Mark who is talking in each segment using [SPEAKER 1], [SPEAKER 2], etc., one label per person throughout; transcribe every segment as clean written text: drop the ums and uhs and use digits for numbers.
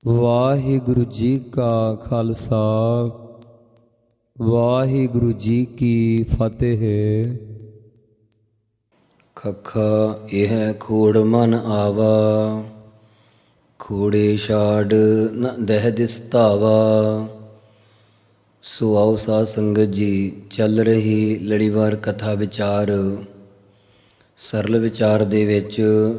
[SPEAKER 1] ਵਾਹਿਗੁਰੂ ਜੀ ਕਾ ਖਾਲਸਾ ਵਾਹਿਗੁਰੂ ਜੀ ਕੀ ਫਤਿਹ।
[SPEAKER 2] ਖੱਖਾ ਇਹ ਖੋੜ ਮਨ ਆਵਾ, ਖੋੜੇ ਛਾੜ ਨ ਦਹਿ ਦਿਸ ਧਾਵਾ। ਸੋ ਆਓ ਸਾਧ ਸੰਗਤ ਜੀ, ਚੱਲ ਰਹੀ ਲੜੀਵਾਰ ਕਥਾ ਵਿਚਾਰ। ਸਰਲ ਵਿਚਾਰ ਦੇ ਵਿੱਚ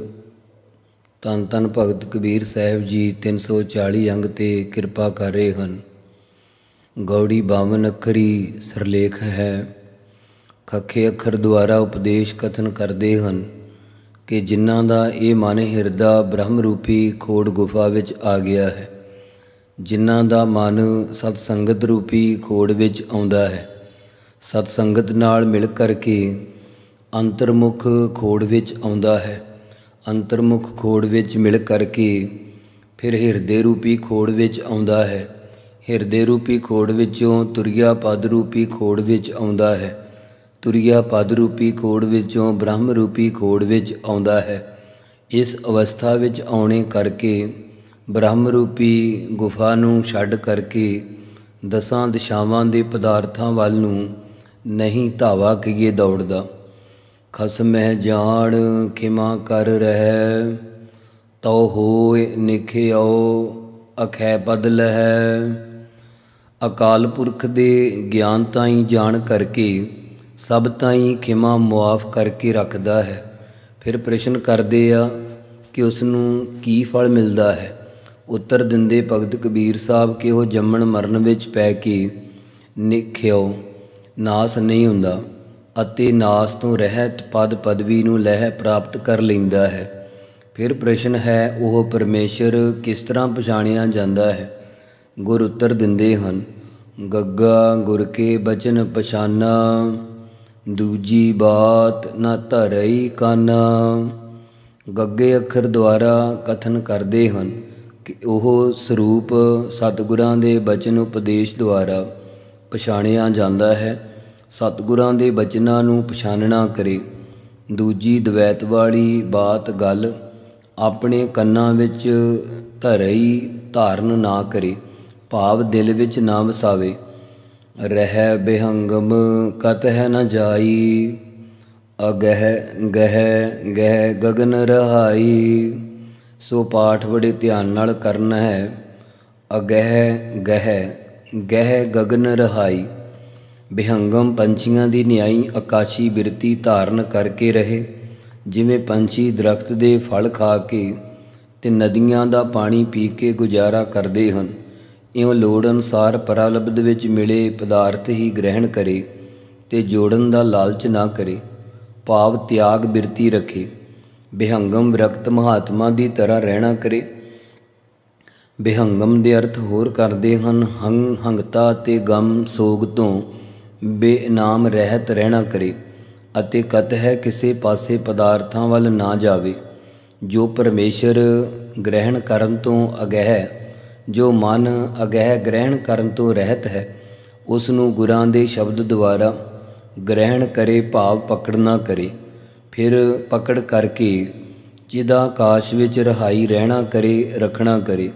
[SPEAKER 2] ਧੰਨ ਧੰਨ ਭਗਤ ਕਬੀਰ ਸਾਹਿਬ ਜੀ 340 ਅੰਗ 'ਤੇ ਕਿਰਪਾ ਕਰ ਰਹੇ ਹਨ। ਗੌੜੀ 52 ਅੱਖਰੀ ਸਿਰਲੇਖ ਹੈ। ਖੱਖੇ ਅੱਖਰ ਦੁਆਰਾ ਉਪਦੇਸ਼ ਕਥਨ ਕਰਦੇ ਹਨ ਕਿ ਜਿਨ੍ਹਾਂ ਦਾ ਇਹ ਮਨ ਹਿਰਦਾ ਬ੍ਰਹਮ ਰੂਪੀ ਖੋੜ ਗੁਫਾ ਵਿੱਚ ਆ ਗਿਆ ਹੈ, ਜਿਨ੍ਹਾਂ ਦਾ ਮਨ ਸਤ ਸੰਗਤ ਰੂਪੀ ਖੋੜ ਵਿੱਚ ਆਉਂਦਾ ਹੈ, ਸਤ ਸੰਗਤ ਨਾਲ ਮਿਲ ਕਰਕੇ ਅੰਤਰਮੁਖ ਖੋੜ ਵਿੱਚ ਆਉਂਦਾ ਹੈ, ਅੰਤਰਮੁਖ ਖੋੜ ਵਿੱਚ ਮਿਲ ਕਰਕੇ ਫਿਰ ਹਿਰਦੇ ਰੂਪੀ ਖੋੜ ਵਿੱਚ ਆਉਂਦਾ ਹੈ, ਹਿਰਦੇ ਰੂਪੀ ਖੋੜ ਵਿੱਚੋਂ ਤੁਰਿਆ ਪਦ ਰੂਪੀ ਖੋੜ ਵਿੱਚ ਆਉਂਦਾ ਹੈ, ਤੁਰਿਆ ਪਦ ਰੂਪੀ ਖੋੜ ਵਿੱਚੋਂ ਬ੍ਰਹਮ ਰੂਪੀ ਖੋੜ ਵਿੱਚ ਆਉਂਦਾ ਹੈ। ਇਸ ਅਵਸਥਾ ਵਿੱਚ ਆਉਣੇ ਕਰਕੇ ਬ੍ਰਹਮ ਰੂਪੀ ਗੁਫਾ ਨੂੰ ਛੱਡ ਕਰਕੇ ਦਸਾਂ ਦਿਸ਼ਾਵਾਂ ਦੇ ਪਦਾਰਥਾਂ ਵੱਲ ਨੂੰ ਨਹੀਂ ਧਾਵਾ ਕਹੀਏ ਦੌੜਦਾ। ਖਸਮਹਿ ਜਾਣ ਖਿਮਾ ਕਰ ਰਹਿ, ਤਉ ਹੋਇ ਨਿਖਿਓ ਅਖੈ ਪਦ ਲਹੈ। ਅਕਾਲ ਪੁਰਖ ਦੇ ਗਿਆਨ ਤਾਈਂ ਜਾਣ ਕਰਕੇ ਸਭ ਤਾਈਂ ਖਿਮਾ ਮੁਆਫ ਕਰਕੇ ਰੱਖਦਾ ਹੈ। ਫਿਰ ਪ੍ਰਸ਼ਨ ਕਰਦੇ ਆ ਕਿ ਉਸ ਨੂੰ ਕੀ ਫਲ ਮਿਲਦਾ ਹੈ। ਉੱਤਰ ਦਿੰਦੇ ਭਗਤ ਕਬੀਰ ਸਾਹਿਬ ਕਿ ਉਹ ਜੰਮਣ ਮਰਨ ਵਿੱਚ ਪੈ ਕੇ ਨਿਖਿਓ ਨਾਸ ਨਹੀਂ ਹੁੰਦਾ ਅਤੇ ਨਾਸ ਤੋਂ ਰਹਿਤ ਪਦ ਪਦਵੀ ਨੂੰ ਲਹਿ ਪ੍ਰਾਪਤ ਕਰ ਲੈਂਦਾ ਹੈ। ਫਿਰ ਪ੍ਰਸ਼ਨ ਹੈ, ਉਹ ਪਰਮੇਸ਼ਰ ਕਿਸ ਤਰ੍ਹਾਂ ਪਛਾਣਿਆ ਜਾਂਦਾ ਹੈ। ਗੁਰ ਉੱਤਰ ਦਿੰਦੇ ਹਨ, ਗੱਗਾ ਗੁਰ ਕੇ ਬਚਨ ਪਛਾਨਾ, ਦੂਜੀ ਬਾਤ ਨਾ ਧਰਈ ਕਾਨਾ। ਗੱਗੇ ਅੱਖਰ ਦੁਆਰਾ ਕਥਨ ਕਰਦੇ ਹਨ ਕਿ ਉਹ ਸਰੂਪ ਸਤਿਗੁਰਾਂ ਦੇ ਬਚਨ ਉਪਦੇਸ਼ ਦੁਆਰਾ ਪਛਾਣਿਆ ਜਾਂਦਾ ਹੈ। ਸਤਿਗੁਰਾਂ ਦੇ ਬਚਨਾਂ ਨੂੰ ਪਛਾਨਣਾ ਕਰੇ। ਦੂਜੀ ਦਵੈਤ ਵਾਲੀ ਬਾਤ ਗੱਲ ਆਪਣੇ ਕੰਨਾਂ ਵਿੱਚ ਧਰਈ ਧਾਰਨ ਨਾ ਕਰੇ, ਭਾਵ ਦਿਲ ਵਿੱਚ ਨਾ ਵਸਾਵੇ। ਰਹਿ ਬਿਹੰਗਮ ਕਤਹਿ ਨ ਜਾਈ, ਅਗਹਿ ਗਹਿ ਗਹਿ ਗਗਨ ਰਹਾਈ। ਸੋ ਪਾਠ ਬੜੇ ਧਿਆਨ ਨਾਲ ਕਰਨਾ ਹੈ। ਅਗਹਿ ਗਹਿ ਗਹਿ ਗਗਨ ਰਹਾਈ। ਬਿਹੰਗਮ ਪੰਛੀਆਂ ਦੀ ਨਿਆਈ ਆਕਾਸ਼ੀ ਬਿਰਤੀ ਧਾਰਨ ਕਰਕੇ ਰਹੇ। ਜਿਵੇਂ ਪੰਛੀ ਦਰਖਤ ਦੇ ਫਲ ਖਾ ਕੇ ਅਤੇ ਨਦੀਆਂ ਦਾ ਪਾਣੀ ਪੀ ਕੇ ਗੁਜ਼ਾਰਾ ਕਰਦੇ ਹਨ, ਇਉਂ ਲੋੜ ਅਨੁਸਾਰ ਪ੍ਰਲਬਧ ਵਿੱਚ ਮਿਲੇ ਪਦਾਰਥ ਹੀ ਗ੍ਰਹਿਣ ਕਰੇ ਅਤੇ ਜੋੜਨ ਦਾ ਲਾਲਚ ਨਾ ਕਰੇ, ਭਾਵ ਤਿਆਗ ਬਿਰਤੀ ਰੱਖੇ। ਬਿਹੰਗਮ ਵਿਰਕਤ ਮਹਾਤਮਾ ਦੀ ਤਰ੍ਹਾਂ ਰਹਿਣਾ ਕਰੇ। ਬਿਹੰਗਮ ਦੇ ਅਰਥ ਹੋਰ ਕਰਦੇ ਹਨ, ਹੰਗਤਾ ਅਤੇ ਗਮ ਸੋਗ ਤੋਂ ਬੇਇਨਾਮ ਰਹਿਤ ਰਹਿਣਾ ਕਰੇ ਅਤੇ ਕਤਹਿ ਕਿਸੇ ਪਾਸੇ ਪਦਾਰਥਾਂ ਵੱਲ ਨਾ ਜਾਵੇ। ਜੋ ਪਰਮੇਸ਼ਰ ਗ੍ਰਹਿਣ ਕਰਨ ਤੋਂ ਅਗਹਿ, ਜੋ ਮਨ ਅਗਹਿ ਗ੍ਰਹਿਣ ਕਰਨ ਤੋਂ ਰਹਿਤ ਹੈ, ਉਸ ਨੂੰ ਗੁਰਾਂ ਦੇ ਸ਼ਬਦ ਦੁਆਰਾ ਗ੍ਰਹਿਣ ਕਰੇ, ਭਾਵ ਪਕੜ ਨਾ ਕਰੇ। ਫਿਰ ਪਕੜ ਕਰਕੇ ਚਿਦਾ ਆਕਾਸ਼ ਵਿੱਚ ਰਹਾਈ ਰਹਿਣਾ ਕਰੇ, ਰੱਖਣਾ ਕਰੇ।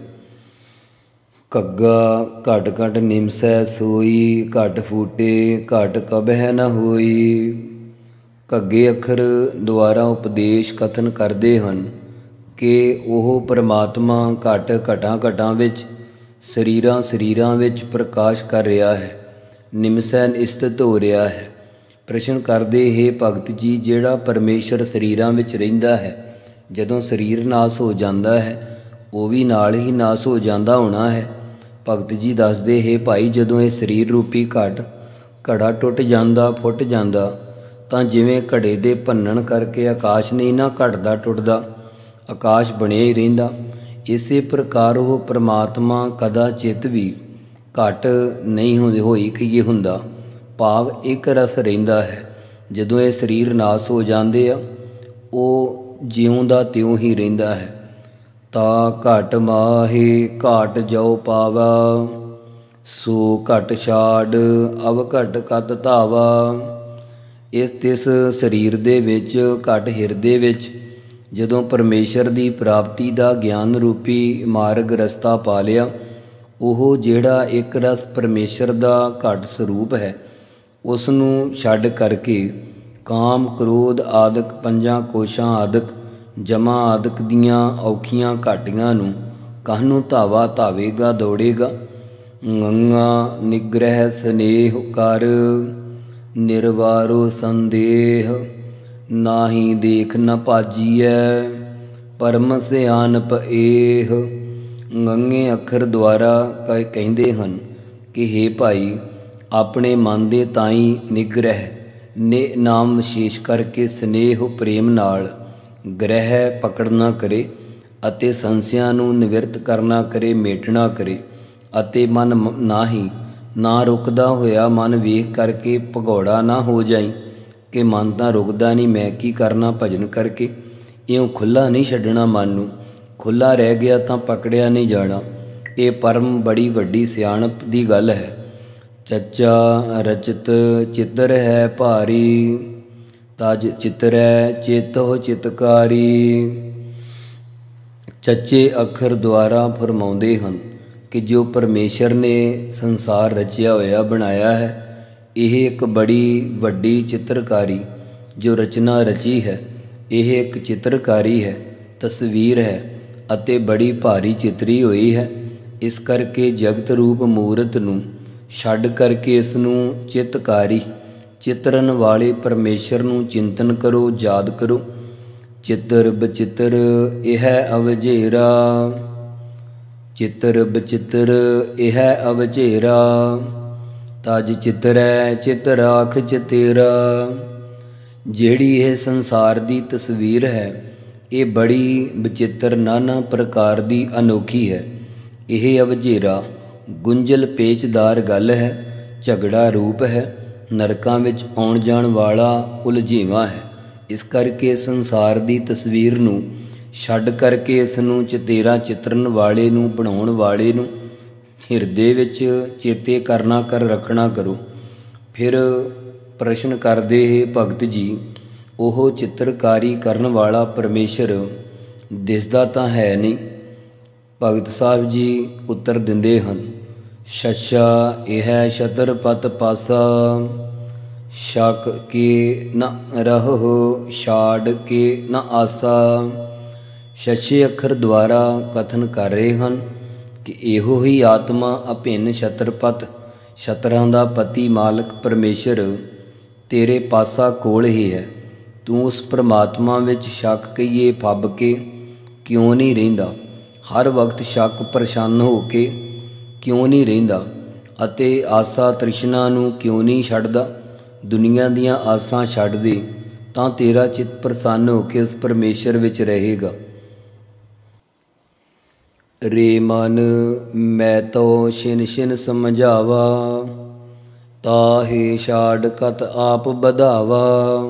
[SPEAKER 2] ਘੱਗਾ ਘਟ ਘਟ ਨਿਮਸੈ ਸੋਈ, ਘਟ ਫੂਟੇ ਘਟ ਕਬਹਿ ਨ ਹੋਈ। ਘੱਗੇ ਅੱਖਰ ਦੁਆਰਾ ਉਪਦੇਸ਼ ਕਥਨ ਕਰਦੇ ਹਨ ਕਿ ਉਹ ਪਰਮਾਤਮਾ ਘਟ ਘਟਾਂ ਘਟਾਂ ਵਿੱਚ ਸਰੀਰਾਂ ਸਰੀਰਾਂ ਵਿੱਚ ਪ੍ਰਕਾਸ਼ ਕਰ ਰਿਹਾ ਹੈ, ਨਿਮਸੈ ਸਥਿਤ ਹੋ ਰਿਹਾ ਹੈ। ਪ੍ਰਸ਼ਨ ਕਰਦੇ, ਹੇ ਭਗਤ ਜੀ, ਜਿਹੜਾ ਪਰਮੇਸ਼ਰ ਸਰੀਰਾਂ ਵਿੱਚ ਰਹਿੰਦਾ ਹੈ, ਜਦੋਂ ਸਰੀਰ ਨਾਸ ਹੋ ਜਾਂਦਾ ਹੈ, ਉਹ ਵੀ ਨਾਲ ਹੀ ਨਾਸ ਹੋ ਹੋਣਾ ਹੈ। ਭਗਤ ਜੀ ਦੱਸਦੇ, ਹੇ ਭਾਈ, ਜਦੋਂ ਇਹ ਸਰੀਰ ਰੂਪੀ ਘੜਾ ਟੁੱਟ ਜਾਂਦਾ, ਫੁੱਟ ਜਾਂਦਾ, ਤਾਂ ਜਿਵੇਂ ਘੜੇ ਦੇ ਭੰਨਣ ਕਰਕੇ ਆਕਾਸ਼ ਨਹੀਂ ਨਾ ਘਟਦਾ ਟੁੱਟਦਾ, ਆਕਾਸ਼ ਬਣਿਆ ਹੀ ਰਹਿੰਦਾ, ਇਸੇ ਪ੍ਰਕਾਰ ਉਹ ਪਰਮਾਤਮਾ ਕਦਾ ਚਿੱਤ ਵੀ ਘਟ ਨਹੀਂ ਹੋਈ ਕਹੀਏ ਹੁੰਦਾ, ਭਾਵ ਇੱਕ ਰਸ ਰਹਿੰਦਾ ਹੈ। ਜਦੋਂ ਇਹ ਸਰੀਰ ਨਾਸ ਹੋ ਜਾਂਦੇ ਆ, ਉਹ ਜਿਉਂ ਦਾ ਤਿਉਂ ਹੀ ਰਹਿੰਦਾ ਹੈ। ਤਾ ਘਟ ਮਾਹੀ ਘਾਟ ਜੋ ਪਾਵਾ, ਸੋ ਘਟ ਛਾੜ ਅਵ ਘਟ ਕਤ ਧਾਵਾ। ਤਿਸ ਸਰੀਰ ਦੇ ਵਿੱਚ ਘਟ ਹਿਰਦੇ ਵਿੱਚ ਜਦੋਂ ਪਰਮੇਸ਼ਰ ਦੀ ਪ੍ਰਾਪਤੀ ਦਾ ਗਿਆਨ ਰੂਪੀ ਮਾਰਗ ਰਸਤਾ ਪਾ ਲਿਆ, ਉਹ ਜਿਹੜਾ ਇੱਕ ਰਸ ਪਰਮੇਸ਼ਰ ਦਾ ਘੱਟ ਸਰੂਪ ਹੈ, ਉਸ ਨੂੰ ਛੱਡ ਕਰਕੇ ਕਾਮ ਕ੍ਰੋਧ ਆਦਿਕ ਪੰਜਾਂ ਕੋਸ਼ਾਂ ਆਦਿਕ ਜਮਾ ਆਦਿਕ ਦੀਆਂ ਔਖੀਆਂ ਘਾਟੀਆਂ ਨੂੰ ਕਾਹਨੂੰ ਧਾਵਾ ਧਾਵੇਗਾ ਦੌੜੇਗਾ। ਗੰਗਾ ਨਿਗ੍ਰਹਿ ਸਨੇਹ ਕਰ ਨਿਰਵਾਰੋ ਸੰਦੇਹ, ਨਾਹੀ ਦੇਖ ਨ ਭਾਜੀਐ ਪਰਮ ਸਿਆਣਪ ਏਹ। ਗੰਗੇ ਅੱਖਰ ਦੁਆਰਾ ਕਹਿੰਦੇ ਹਨ ਕਿ ਹੇ ਭਾਈ, ਆਪਣੇ ਮਨ ਦੇ ਤਾਈਂ ਨਿਗ੍ਰਹਿ ਨੇ ਨਾਮ ਵਿਸ਼ੇਸ਼ ਕਰਕੇ ਸਨੇਹ ਪ੍ਰੇਮ ਨਾਲ ਗ੍ਰਹਿ ਪਕੜਨਾ ਕਰੇ ਅਤੇ ਸੰਸਿਆਂ ਨੂੰ ਨਿਵਰਤ ਕਰਨਾ ਕਰੇ, ਮੇਟਣਾ ਕਰੇ। ਅਤੇ ਮਨ ਨਾ ਰੁਕਦਾ ਹੋਇਆ ਮਨ ਵੇਖ ਕਰਕੇ ਭਗੌੜਾ ਨਾ ਹੋ ਜਾਈ ਕਿ ਮਨ ਤਾਂ ਰੁਕਦਾ ਨਹੀਂ, ਮੈਂ ਕੀ ਕਰਨਾ ਭਜਨ ਕਰਕੇ। ਇਉਂ ਖੁੱਲ੍ਹਾ ਨਹੀਂ ਛੱਡਣਾ ਮਨ ਨੂੰ, ਖੁੱਲ੍ਹਾ ਰਹਿ ਗਿਆ ਤਾਂ ਪਕੜਿਆ ਨਹੀਂ ਜਾਣਾ। ਇਹ ਪਰਮ ਬੜੀ ਵੱਡੀ ਸਿਆਣਪ ਦੀ ਗੱਲ ਹੈ। ਚੱਚਾ ਰਚਿਤ ਚਿੱਤਰ ਹੈ ਭਾਰੀ, ਤਜ ਚਿਤਰੈ ਚੇਤੋ ਚਿਤਕਾਰੀ। ਚੱਚੇ ਅੱਖਰ ਦੁਆਰਾ ਫਰਮਾਉਂਦੇ ਹਨ ਕਿ ਜੋ ਪਰਮੇਸ਼ਰ ਨੇ ਸੰਸਾਰ ਰਚਿਆ ਹੋਇਆ ਬਣਾਇਆ ਹੈ, ਇਹ ਇੱਕ ਬੜੀ ਵੱਡੀ ਚਿੱਤਰਕਾਰੀ ਜੋ ਰਚਨਾ ਰਚੀ ਹੈ, ਇਹ ਇੱਕ ਚਿੱਤਰਕਾਰੀ ਹੈ, ਤਸਵੀਰ ਹੈ ਅਤੇ ਬੜੀ ਭਾਰੀ ਚਿੱਤਰੀ ਹੋਈ ਹੈ। ਇਸ ਕਰਕੇ ਜਗਤ ਰੂਪ ਮੂਰਤ ਨੂੰ ਛੱਡ ਕਰਕੇ ਇਸ ਨੂੰ ਚਿੱਤਕਾਰੀ ਚਿੱਤਰਨ ਵਾਲੇ ਪਰਮੇਸ਼ਰ ਨੂੰ ਚਿੰਤਨ ਕਰੋ, ਯਾਦ ਕਰੋ। ਚਿੱਤਰ ਬਚਿੱਤਰ ਇਹ ਅਵਝੇਰਾ, ਚਿੱਤਰ ਬਚਿੱਤਰ ਇਹ ਅਵਝੇਰਾ, ਤਜ ਚਿਤਰੈ ਚਿਤ ਰਾਖ ਚਿਤੇਰਾ। ਜਿਹੜੀ ਇਹ ਸੰਸਾਰ ਦੀ ਤਸਵੀਰ ਹੈ, ਇਹ ਬੜੀ ਬਚਿੱਤਰ ਨਾਨਾ ਪ੍ਰਕਾਰ ਦੀ ਅਨੋਖੀ ਹੈ। ਇਹ ਅਵਝੇਰਾ ਗੁੰਝਲ ਪੇਚਦਾਰ ਗੱਲ ਹੈ, ਝਗੜਾ ਰੂਪ ਹੈ, ਨਰਕਾਂ ਵਿੱਚ ਆਉਣ ਜਾਣ ਵਾਲਾ ਉਲਝੇਵਾਂ ਹੈ। ਇਸ ਕਰਕੇ ਸੰਸਾਰ ਦੀ ਤਸਵੀਰ ਨੂੰ ਛੱਡ ਕਰਕੇ ਇਸ ਨੂੰ ਚਤੇਰਾ ਚਿਤਰਨ ਵਾਲੇ ਨੂੰ, ਬਣਾਉਣ ਵਾਲੇ ਨੂੰ ਹਿਰਦੇ ਵਿੱਚ ਚੇਤੇ ਕਰਨਾ ਕਰ ਰੱਖਣਾ ਕਰੋ। ਫਿਰ ਪ੍ਰਸ਼ਨ ਕਰਦੇ ਹੈ ਭਗਤ ਜੀ, ਉਹ ਚਿੱਤਰਕਾਰੀ ਕਰਨ ਵਾਲਾ ਪਰਮੇਸ਼ਰ ਦਿਸਦਾ ਤਾਂ ਹੈ ਨਹੀਂ। ਭਗਤ ਸਾਹਿਬ ਜੀ ਉੱਤਰ ਦਿੰਦੇ ਹਨ, ਸ਼ਸ਼ਾ ਇਹ ਸ਼ਤਰ ਪਤ ਪਾਸਾ, ਸ਼ਕ ਕੇ ਨ ਰਹੋ ਛਾੜ ਕੇ ਨ ਆਸਾ। ਸ਼ਸ਼ੇ ਅੱਖਰ ਦੁਆਰਾ ਕਥਨ ਕਰ ਰਹੇ ਹਨ ਕਿ ਇਹੋ ਹੀ ਆਤਮਾ ਅਭਿੰਨ ਛਤਰਪਤ, ਛਤਰਾਂ ਦਾ ਪਤੀ ਮਾਲਕ ਪਰਮੇਸ਼ਰ ਤੇਰੇ ਪਾਸਾ ਕੋਲ ਹੀ ਹੈ। ਤੂੰ ਉਸ ਪਰਮਾਤਮਾ ਵਿੱਚ ਸ਼ੱਕ ਕਹੀਏ ਫੱਬ ਕੇ ਕਿਉਂ ਨਹੀਂ ਰਹਿੰਦਾ? ਹਰ ਵਕਤ ਸ਼ੱਕ ਪਰੇਸ਼ਾਨ ਹੋ ਕੇ ਕਿਉਂ ਨਹੀਂ ਰਹਿੰਦਾ? ਅਤੇ ਆਸਾ ਤ੍ਰਿਸ਼ਨਾ ਨੂੰ ਕਿਉਂ ਨਹੀਂ ਛੱਡਦਾ? ਦੁਨੀਆ ਦੀਆਂ ਆਸਾਂ ਛੱਡ ਦੇ ਤਾਂ ਤੇਰਾ ਚਿੱਤ ਪ੍ਰਸੰਨ ਹੋ ਕੇ ਉਸ ਪਰਮੇਸ਼ਰ ਵਿੱਚ ਰਹੇਗਾ। ਰੇ ਮਨ ਮੈਂ ਤੋ ਛਿਨ ਛਿਨ ਸਮਝਾਵਾ, ਤਾਹੇ ਛਾੜ ਕਤ ਆਪ ਵਧਾਵਾ।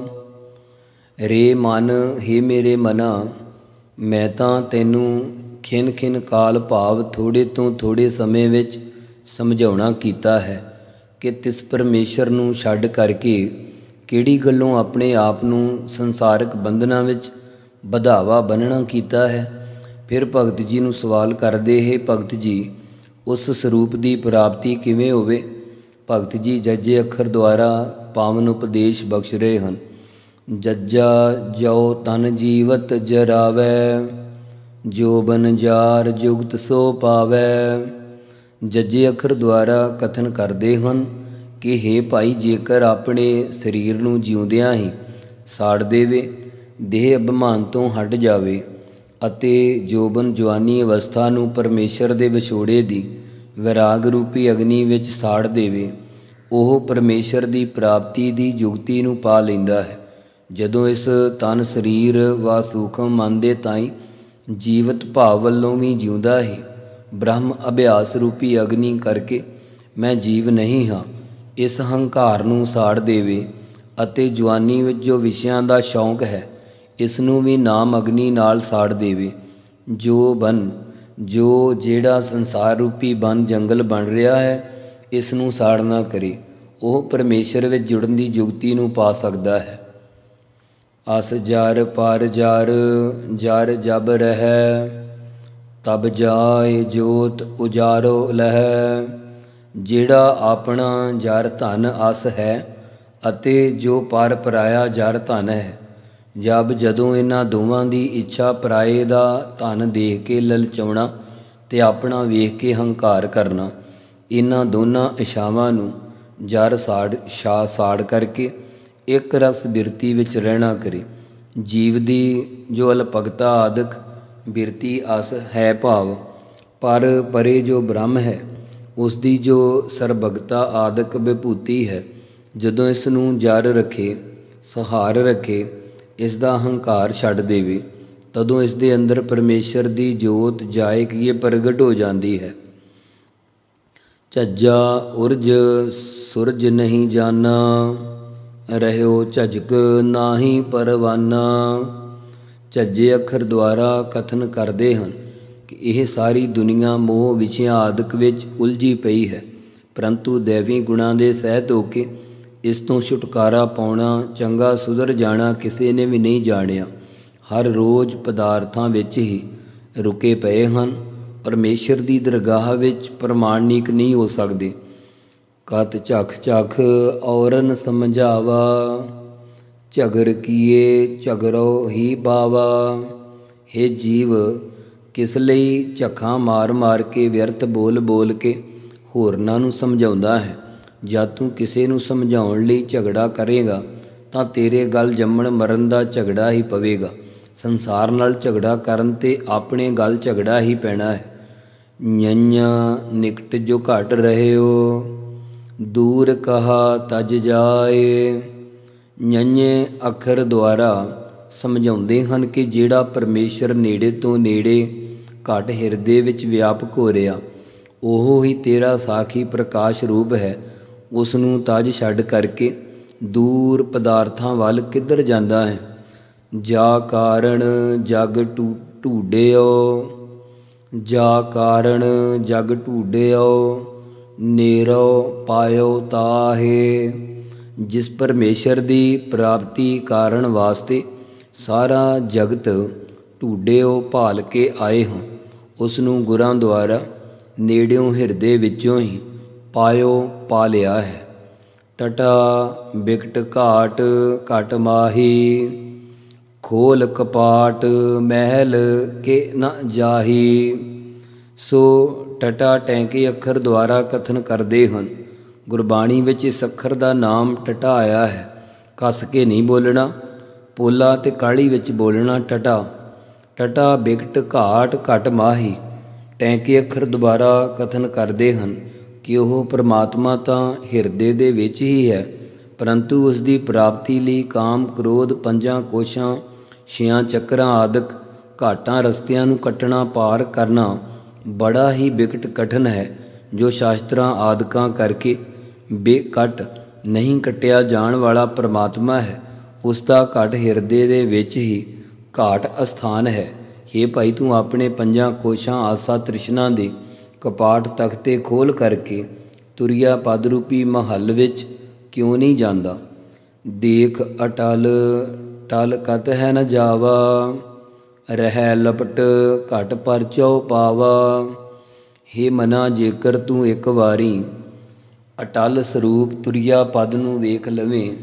[SPEAKER 2] ਰੇ ਮਨ, ਹੇ ਮੇਰੇ ਮਨਾ, ਮੈਂ ਤਾਂ ਤੈਨੂੰ ਖਿਨ ਖਿਨ ਕਾਲ ਭਾਵ ਥੋੜ੍ਹੇ ਤੋਂ ਥੋੜ੍ਹੇ ਸਮੇਂ ਵਿੱਚ ਸਮਝਾਉਣਾ ਕੀਤਾ ਹੈ ਕਿ ਤਿਸ ਪਰਮੇਸ਼ਰ ਨੂੰ ਛੱਡ ਕਰਕੇ ਕਿਹੜੀ ਗੱਲੋਂ ਆਪਣੇ ਆਪ ਨੂੰ ਸੰਸਾਰਕ ਬੰਧਨਾਂ ਵਿੱਚ ਵਧਾਵਾ ਬੰਨ੍ਹਣਾ ਕੀਤਾ ਹੈ। ਫਿਰ ਭਗਤ ਜੀ ਨੂੰ ਸਵਾਲ ਕਰਦੇ ਹੈ, ਭਗਤ ਜੀ ਉਸ ਸਰੂਪ ਦੀ ਪ੍ਰਾਪਤੀ ਕਿਵੇਂ ਹੋਵੇ? ਭਗਤ ਜੀ ਜੱਜੇ ਅੱਖਰ ਦੁਆਰਾ ਪਾਵਨ ਉਪਦੇਸ਼ ਬਖਸ਼ ਰਹੇ ਹਨ। ਜੱਜਾ ਜੋ ਤਨ ਜੀਵਤ ਜਰਾਵੈ, ਜੋ ਬਨ ਜਾਰ ਜੁਗਤ ਸੋ ਪਾਵੈ। ਜੱਜੇ ਅੱਖਰ ਦੁਆਰਾ ਕਥਨ ਕਰਦੇ ਹਨ ਕਿ ਹੇ ਭਾਈ, ਜੇਕਰ ਆਪਣੇ ਸਰੀਰ ਨੂੰ ਜਿਉਂਦਿਆਂ ਹੀ ਸਾੜ ਦੇਵੇ, ਦੇਹ ਅਭਿਮਾਨ ਤੋਂ ਹਟ ਜਾਵੇ ਅਤੇ ਜੋਬਨ ਜਵਾਨੀ ਅਵਸਥਾ ਨੂੰ ਪਰਮੇਸ਼ਰ ਦੇ ਵਿਛੋੜੇ ਦੀ ਵਿਰਾਗ ਰੂਪੀ ਅਗਨੀ ਵਿੱਚ ਸਾੜ ਦੇਵੇ, ਉਹ ਪਰਮੇਸ਼ਰ ਦੀ ਪ੍ਰਾਪਤੀ ਦੀ ਜੁਗਤੀ ਨੂੰ ਪਾ ਲੈਂਦਾ ਹੈ। ਜਦੋਂ ਇਸ ਤਨ ਸਰੀਰ ਵਾ ਸੂਖਮ ਮਨ ਦੇ ਤਾਈਂ ਜੀਵਤ ਭਾਵ ਵੱਲੋਂ ਵੀ ਜਿਉਂਦਾ ਹੀ ਬ੍ਰਹਮ ਅਭਿਆਸ ਰੂਪੀ ਅਗਨੀ ਕਰਕੇ ਮੈਂ ਜੀਵ ਨਹੀਂ ਹਾਂ, ਇਸ ਹੰਕਾਰ ਨੂੰ ਸਾੜ ਦੇਵੇ ਅਤੇ ਜਵਾਨੀ ਵਿੱਚ ਜੋ ਵਿਸ਼ਿਆਂ ਦਾ ਸ਼ੌਂਕ ਹੈ, ਇਸ ਨੂੰ ਵੀ ਨਾਮ ਅਗਨੀ ਨਾਲ ਸਾੜ ਦੇਵੇ। ਜੋ ਜਿਹੜਾ ਸੰਸਾਰ ਰੂਪੀ ਬਨ ਜੰਗਲ ਬਣ ਰਿਹਾ ਹੈ, ਇਸ ਨੂੰ ਸਾੜ ਨਾ ਕਰੇ, ਉਹ ਪਰਮੇਸ਼ਰ ਵਿੱਚ ਜੁੜਨ ਦੀ ਜੁਗਤੀ ਨੂੰ ਪਾ ਸਕਦਾ ਹੈ। ਅਸ ਜਰ ਪਰ ਜਰ ਜਰ ਜਬ ਰਹਿ, ਤਬ ਜਾਏ ਜੋਤ ਉਜਾਰੋ ਲਹੈ। ਜਿਹੜਾ ਆਪਣਾ ਜਰ ਧਨ ਅਸ ਹੈ ਅਤੇ ਜੋ ਪਰ ਪਰਾਇਆ ਜਰ ਧਨ ਹੈ, ਜਦੋਂ ਇਹਨਾਂ ਦੋਵਾਂ ਦੀ ਇੱਛਾ ਪਰਾਏ ਦਾ ਧਨ ਦੇਖ ਕੇ ਲਲਚਾਉਣਾ ਤੇ ਆਪਣਾ ਵੇਖ ਕੇ ਹੰਕਾਰ ਕਰਨਾ, ਇਹਨਾਂ ਦੋਨਾਂ ਇਛਾਵਾਂ ਨੂੰ ਜਰ ਸਾੜ ਕਰਕੇ ਇੱਕ ਰਸ ਬਿਰਤੀ ਵਿੱਚ ਰਹਿਣਾ ਕਰੇ। ਜੀਵ ਦੀ ਜੋ ਅਲਪਗਤਾ ਆਦਿਕ ਬਿਰਤੀ ਅਸ ਹੈ ਭਾਵ ਪਰ ਪਰੇ ਜੋ ਬ੍ਰਹਮ ਹੈ, ਉਸ ਦੀ ਜੋ ਸਰਬਗਤਾ ਆਦਿਕ ਵਿਭੂਤੀ ਹੈ, ਜਦੋਂ ਇਸ ਨੂੰ ਜਰ ਰੱਖੇ ਸਹਾਰ ਰੱਖੇ, ਇਸ ਦਾ ਹੰਕਾਰ ਛੱਡ ਦੇਵੇ, ਤਦੋਂ ਇਸ ਦੇ ਅੰਦਰ ਪਰਮੇਸ਼ਰ ਦੀ ਜੋਤ ਜਾਏ ਕਿ ਪ੍ਰਗਟ ਹੋ ਜਾਂਦੀ ਹੈ। ਝੱਜਾ ਉਰਜ ਸੂਰਜ ਨਹੀਂ ਜਾਨਾ, ਰਹਿਓ ਝਜਕ ਨਾਹੀ ਪਰਵਾਨਾ। ਝੱਜੇ ਅੱਖਰ ਦੁਆਰਾ ਕਥਨ ਕਰਦੇ ਹਨ ਕਿ ਇਹ ਸਾਰੀ ਦੁਨੀਆ ਮੋਹ ਵਿਛਿਆਂ ਆਦਿਕ ਵਿੱਚ ਉਲਝੀ ਪਈ ਹੈ, ਪਰੰਤੂ ਦੈਵੀ ਗੁਣਾਂ ਦੇ ਸਹਿਤ ਹੋ ਕੇ ਇਸ ਤੋਂ ਛੁਟਕਾਰਾ ਪਾਉਣਾ, ਚੰਗਾ ਸੁਧਰ ਜਾਣਾ ਕਿਸੇ ਨੇ ਵੀ ਨਹੀਂ ਜਾਣਿਆ। ਹਰ ਰੋਜ਼ ਪਦਾਰਥਾਂ ਵਿੱਚ ਹੀ ਰੁਕੇ ਪਏ ਹਨ, ਪਰਮੇਸ਼ਰ ਦੀ ਦਰਗਾਹ ਵਿੱਚ ਪ੍ਰਮਾਣਿਕ ਨਹੀਂ ਹੋ ਸਕਦੇ। ਕਤ ਝਖ ਝਖ ਔਰਨ ਸਮਝਾਵਾ, ਝਗਰ ਕੀਏ ਝਗਰੋ ਹੀ ਬਾਵਾ। ਹੇ ਜੀਵ, ਕਿਸ ਲਈ ਝੱਖਾਂ ਮਾਰ ਮਾਰ ਕੇ ਵਿਅਰਥ ਬੋਲ ਬੋਲ ਕੇ ਹੋਰਨਾਂ ਨੂੰ ਸਮਝਾਉਂਦਾ ਹੈ? ਜਦ ਤੂੰ ਕਿਸੇ ਨੂੰ ਸਮਝਾਉਣ ਲਈ ਝਗੜਾ ਕਰੇਗਾ ਤਾਂ ਤੇਰੇ ਗਲ ਜੰਮਣ ਮਰਨ ਦਾ ਝਗੜਾ ਹੀ ਪਵੇਗਾ। ਸੰਸਾਰ ਨਾਲ ਝਗੜਾ ਕਰਨ ਤੇ ਆਪਣੇ ਗਲ ਝਗੜਾ ਹੀ ਪੈਣਾ ਹੈ। ਨਿਆਂ ਨਿਕਟ ਜੋ ਘਟ ਰਹਿਓ, ਦੂਰ ਕਹਾ ਤਜ ਜਾਏ। ਨਿਏ ਅੱਖਰ ਦੁਆਰਾ ਸਮਝਾਉਂਦੇ ਹਨ ਕਿ ਜਿਹੜਾ ਪਰਮੇਸ਼ਰ ਨੇੜੇ ਤੋਂ ਨੇੜੇ ਘਟ ਹਿਰਦੇ ਵਿੱਚ ਵਿਆਪਕ ਹੋ ਰਿਹਾ, ਉਹ ਹੀ ਤੇਰਾ ਸਾਖੀ ਪ੍ਰਕਾਸ਼ ਰੂਪ ਹੈ। ਉਸ ਨੂੰ ਤਜ ਛੱਡ ਕਰਕੇ ਦੂਰ ਪਦਾਰਥਾਂ ਵੱਲ ਕਿੱਧਰ ਜਾਂਦਾ ਹੈ? ਜਾ ਕਾਰਣ ਜਗ ਢੂਡਿਓ, ਜਾ ਕਾਰਣ ਜਗ ਢੂਡਿਓ, ਨੇਰੋ ਪਾਇਓ ਤਾਹੇ। ਜਿਸ ਪਰਮੇਸ਼ਰ ਦੀ ਪ੍ਰਾਪਤੀ ਕਾਰਨ ਵਾਸਤੇ ਸਾਰਾ ਜਗਤ ਢੂਡਿਓ ਭਾਲ ਕੇ ਆਏ ਹਾਂ, ਉਸ ਨੂੰ ਗੁਰਾਂ ਦੁਆਰਾ ਨੇੜਿਓਂ ਹਿਰਦੇ ਵਿੱਚੋਂ ਹੀ ਪਾਇਓ ਪਾ ਲਿਆ ਹੈ। ਟਟਾ ਬਿਕਟ ਘਾਟ ਘਟ ਮਾਹੀ, ਖੋਲ ਕਪਾਟ ਮਹਿਲ ਕੇ ਨ ਜਾਹੀ। ਸੋ ਟਟਾ ਟੈਂਕੇ ਅੱਖਰ ਦੁਆਰਾ ਕਥਨ ਕਰਦੇ ਹਨ। ਗੁਰਬਾਣੀ ਵਿੱਚ ਇਸ ਅੱਖਰ ਦਾ ਨਾਮ ਟਟਾ ਆਇਆ ਹੈ। ਕੱਸ ਕੇ ਨਹੀਂ ਬੋਲਣਾ, ਪੋਲਾ ਅਤੇ ਕਾਹਲੀ ਵਿੱਚ ਬੋਲਣਾ ਟਟਾ। ਟਟਾ ਬਿਕਟ ਘਾਟ ਘਟ ਮਾਹੀ। ਟੈਂਕੇ ਅੱਖਰ ਦੁਆਰਾ ਕਥਨ ਕਰਦੇ ਹਨ ਕਿ ਉਹ ਪਰਮਾਤਮਾ ਤਾਂ ਹਿਰਦੇ ਦੇ ਵਿੱਚ ਹੀ ਹੈ, ਪਰੰਤੂ ਉਸ ਦੀ ਪ੍ਰਾਪਤੀ ਲਈ ਕਾਮ ਕ੍ਰੋਧ ਪੰਜਾਂ ਕੋਸ਼ਾਂ ਛਿਆਂ ਚੱਕਰਾਂ ਆਦਿਕ ਘਾਟਾਂ ਰਸਤਿਆਂ ਨੂੰ ਕੱਟਣਾ ਪਾਰ ਕਰਨਾ ਬੜਾ ਹੀ ਬਿਕਟ ਕਠਿਨ ਹੈ। ਜੋ ਸ਼ਾਸਤਰਾਂ ਆਦਿਕਾਂ ਕਰਕੇ ਬੇਕਟ ਨਹੀਂ ਕੱਟਿਆ ਜਾਣ ਵਾਲਾ ਪਰਮਾਤਮਾ ਹੈ, ਉਸ ਦਾ ਘਟ ਹਿਰਦੇ ਦੇ ਵਿੱਚ ਹੀ ਘਾਟ ਅਸਥਾਨ ਹੈ। ਹੇ ਭਾਈ, ਤੂੰ ਆਪਣੇ ਪੰਜਾਂ ਕੋਸ਼ਾਂ ਆਸਾ ਤ੍ਰਿਸ਼ਨਾ ਦੇ ਕਪਾਟ ਤਖਤੇ ਖੋਲ੍ਹ ਕਰਕੇ ਤੁਰਿਆ ਪਦ ਰੂਪੀ ਮਹੱਲ ਵਿੱਚ ਕਿਉਂ ਨਹੀਂ ਜਾਂਦਾ? ਦੇਖ ਅਟਲ ਟਲ ਕਤ ਹੈ ਨ ਜਾਵਾ, ਰਹਿ ਲਪਟ ਘਟ ਪਰਚਉ ਪਾਵਾ। ਹੇ ਮਨਾ, ਜੇਕਰ ਤੂੰ ਇੱਕ ਵਾਰੀ ਅਟਲ ਸਰੂਪ ਤੁਰਿਆ ਪਦ ਨੂੰ ਵੇਖ ਲਵੇਂ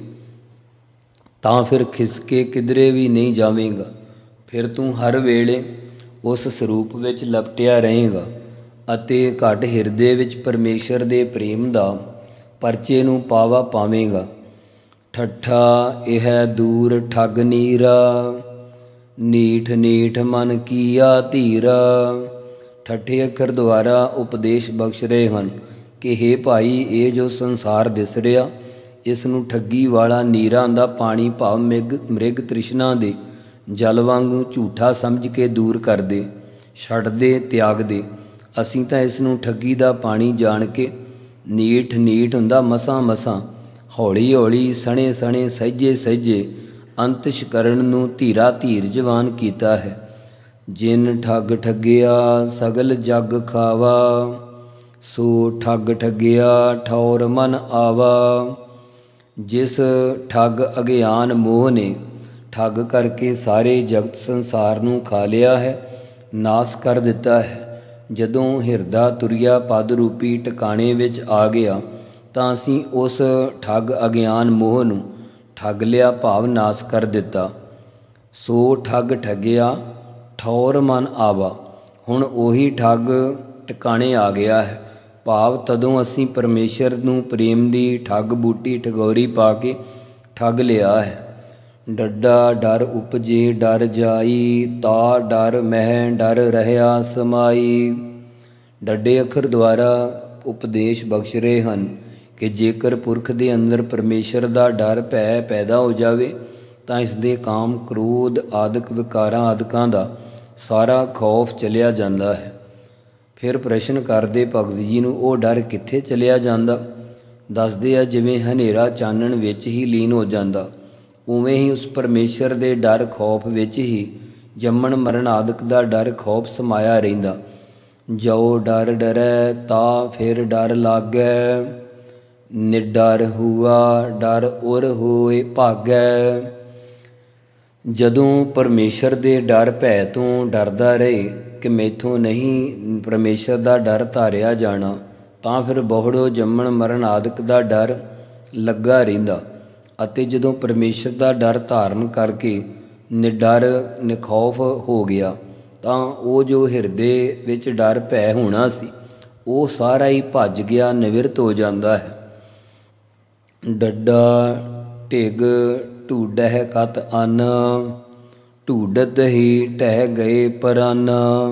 [SPEAKER 2] ਤਾਂ ਫਿਰ ਖਿਸਕੇ ਕਿਧਰੇ ਵੀ ਨਹੀਂ ਜਾਵੇਂਗਾ। ਫਿਰ ਤੂੰ ਹਰ ਵੇਲੇ ਉਸ ਸਰੂਪ ਵਿੱਚ ਲਪਟਿਆ ਰਹੇਗਾ ਅਤੇ ਘਟ ਹਿਰਦੇ ਵਿੱਚ ਪਰਮੇਸ਼ਰ ਦੇ ਪ੍ਰੇਮ ਦਾ ਪਰਚੇ ਨੂੰ ਪਾਵਾ ਪਾਵੇਂਗਾ। ਠੱਠਾ ਇਹ ਦੂਰ ਠੱਗ ਨੀਰਾ, ਨੀਠ ਨੀਠ ਮਨ ਕੀਆ ਧੀਰਾ। ਠੱਠੇ ਅੱਖਰ ਦੁਆਰਾ ਉਪਦੇਸ਼ ਬਖਸ਼ ਰਹੇ ਹਨ ਕਿ ਹੇ ਭਾਈ, ਇਹ ਜੋ ਸੰਸਾਰ ਦਿਸ ਰਿਹਾ, ਇਸ ਨੂੰ ਠੱਗੀ ਵਾਲਾ ਨੀਰਾਂ ਦਾ ਪਾਣੀ ਭਾਵ ਮ੍ਰਿਗ ਤ੍ਰਿਸ਼ਨਾ ਦੇ ਜਲ ਵਾਂਗੂ ਝੂਠਾ ਸਮਝ ਕੇ ਦੂਰ ਕਰ ਦੇ, ਛੱਡ ਦੇ, ਤਿਆਗ ਦੇ। ਅਸੀਂ ਤਾਂ ਇਸ ਨੂੰ ਠੱਗੀ ਦਾ ਪਾਣੀ ਜਾਣ ਕੇ ਨੀਠ ਨੀਠ ਹੁੰਦਾ ਮਸਾਂ ਮਸਾਂ, ਹੌਲੀ ਹੌਲੀ, ਸਣੇ ਸਣੇ, ਸਹਿਜੇ ਸਹਿਜੇ ਅੰਤਿਸ਼ ਕਰਨ ਨੂੰ ਧੀਰਾ ਧੀਰਜਵਾਨ ਕੀਤਾ ਹੈ। ਜਿਨ ਠੱਗ ਠੱਗਿਆ ਸਗਲ ਜਗ ਖਾਵਾ, ਸੋ ਠੱਗ ਠੱਗਿਆ ਠੌਰ ਮਨ ਆਵਾ। ਜਿਸ ਠੱਗ ਅਗਿਆਨ ਮੋਹ ਨੇ ਠੱਗ ਕਰਕੇ ਸਾਰੇ ਜਗਤ ਸੰਸਾਰ ਨੂੰ ਖਾ ਲਿਆ ਹੈ, ਨਾਸ ਕਰ ਦਿੱਤਾ ਹੈ। ਜਦੋਂ ਹਿਰਦਾ ਤੁਰਿਆ ਪਦ ਰੂਪੀ ਟਿਕਾਣੇ ਵਿੱਚ ਆ ਗਿਆ ਤਾਂ ਅਸੀਂ ਉਸ ਠੱਗ ਅਗਿਆਨ ਮੋਹ ਨੂੰ ਠੱਗ ਲਿਆ, ਭਾਵ ਨਾਸ ਕਰ ਦਿੱਤਾ। ਸੋ ਠੱਗ ਠੱਗਿਆ ਠੌਰ ਮਨ ਆਵਾ। ਹੁਣ ਉਹੀ ਠੱਗ ਟਿਕਾਣੇ ਆ ਗਿਆ ਹੈ, ਭਾਵ ਤਦੋਂ ਅਸੀਂ ਪਰਮੇਸ਼ਰ ਨੂੰ ਪ੍ਰੇਮ ਦੀ ਠੱਗ ਬੂਟੀ ਠਗੋਰੀ ਪਾ ਕੇ ਠੱਗ ਲਿਆ ਹੈ। ਡੱਡਾ ਡਰ ਉਪਜੇ ਡਰ ਜਾਈ, ਤਾ ਡਰ ਮਹਿ ਡਰ ਰਹਿਆ ਸਮਾਈ। ਡੱਡੇ ਅੱਖਰ ਦੁਆਰਾ ਉਪਦੇਸ਼ ਬਖਸ਼ ਰਹੇ ਹਨ ਕਿ ਜੇਕਰ ਪੁਰਖ ਦੇ ਅੰਦਰ ਪਰਮੇਸ਼ਰ ਦਾ ਡਰ ਭੈ ਪੈਦਾ ਹੋ ਜਾਵੇ ਤਾਂ ਇਸ ਦੇ ਕਾਮ ਕ੍ਰੋਧ ਆਦਿਕ ਵਿਕਾਰਾਂ ਆਦਿਕਾਂ ਦਾ ਸਾਰਾ ਖੌਫ ਚਲਿਆ ਜਾਂਦਾ ਹੈ। ਫਿਰ ਪ੍ਰਸ਼ਨ ਕਰਦੇ ਭਗਤ ਜੀ ਨੂੰ, ਉਹ ਡਰ ਕਿੱਥੇ ਚਲਿਆ ਜਾਂਦਾ? ਦੱਸਦੇ ਆ, ਜਿਵੇਂ ਹਨੇਰਾ ਚਾਨਣ ਵਿੱਚ ਹੀ ਲੀਨ ਹੋ ਜਾਂਦਾ, ਉਵੇਂ ਹੀ ਉਸ ਪਰਮੇਸ਼ਰ ਦੇ ਡਰ ਖੌਫ ਵਿੱਚ ਹੀ ਜੰਮਣ ਮਰਨ ਆਦਿਕ ਦਾ ਡਰ ਖੌਫ ਸਮਾਇਆ ਰਹਿੰਦਾ। ਜੋ ਡਰ ਡਰੈ ਤਾ ਫਿਰ ਡਰ ਲਾਗੈ, ਨਿਡਰ ਹੁਆ ਡਰ ਉਰ ਹੋਏ ਭਾਗੈ। ਜਦੋਂ ਪਰਮੇਸ਼ਰ ਦੇ ਡਰ ਭੈ ਤੋਂ ਡਰਦਾ ਰਹੇ ਕਿ ਮੈਥੋਂ ਨਹੀਂ ਪਰਮੇਸ਼ਰ ਦਾ ਡਰ ਧਾਰਿਆ ਜਾਣਾ, ਤਾਂ ਫਿਰ ਬਹੁੜੋ ਜੰਮਣ ਮਰਨ ਆਦਿਕ ਦਾ ਡਰ ਲੱਗਾ ਰਹਿੰਦਾ। ਅਤੇ ਜਦੋਂ ਪਰਮੇਸ਼ਰ ਦਾ ਡਰ ਧਾਰਨ ਕਰਕੇ ਨਿਡਰ ਨਿਖੌਫ ਹੋ ਗਿਆ ਤਾਂ ਉਹ ਜੋ ਹਿਰਦੇ ਵਿੱਚ ਡਰ ਭੈ ਹੋਣਾ ਸੀ ਉਹ ਸਾਰਾ ਹੀ ਭੱਜ ਗਿਆ, ਨਿਵਰਤ ਹੋ ਜਾਂਦਾ ਹੈ। ਡੱਡਾ ਢਿਗ ਢੂਡਹਿ ਕਤ ਅੰਨ, ਢੂਡਤ ਹੀ ਟਹਿ ਗਏ ਪਰਨ।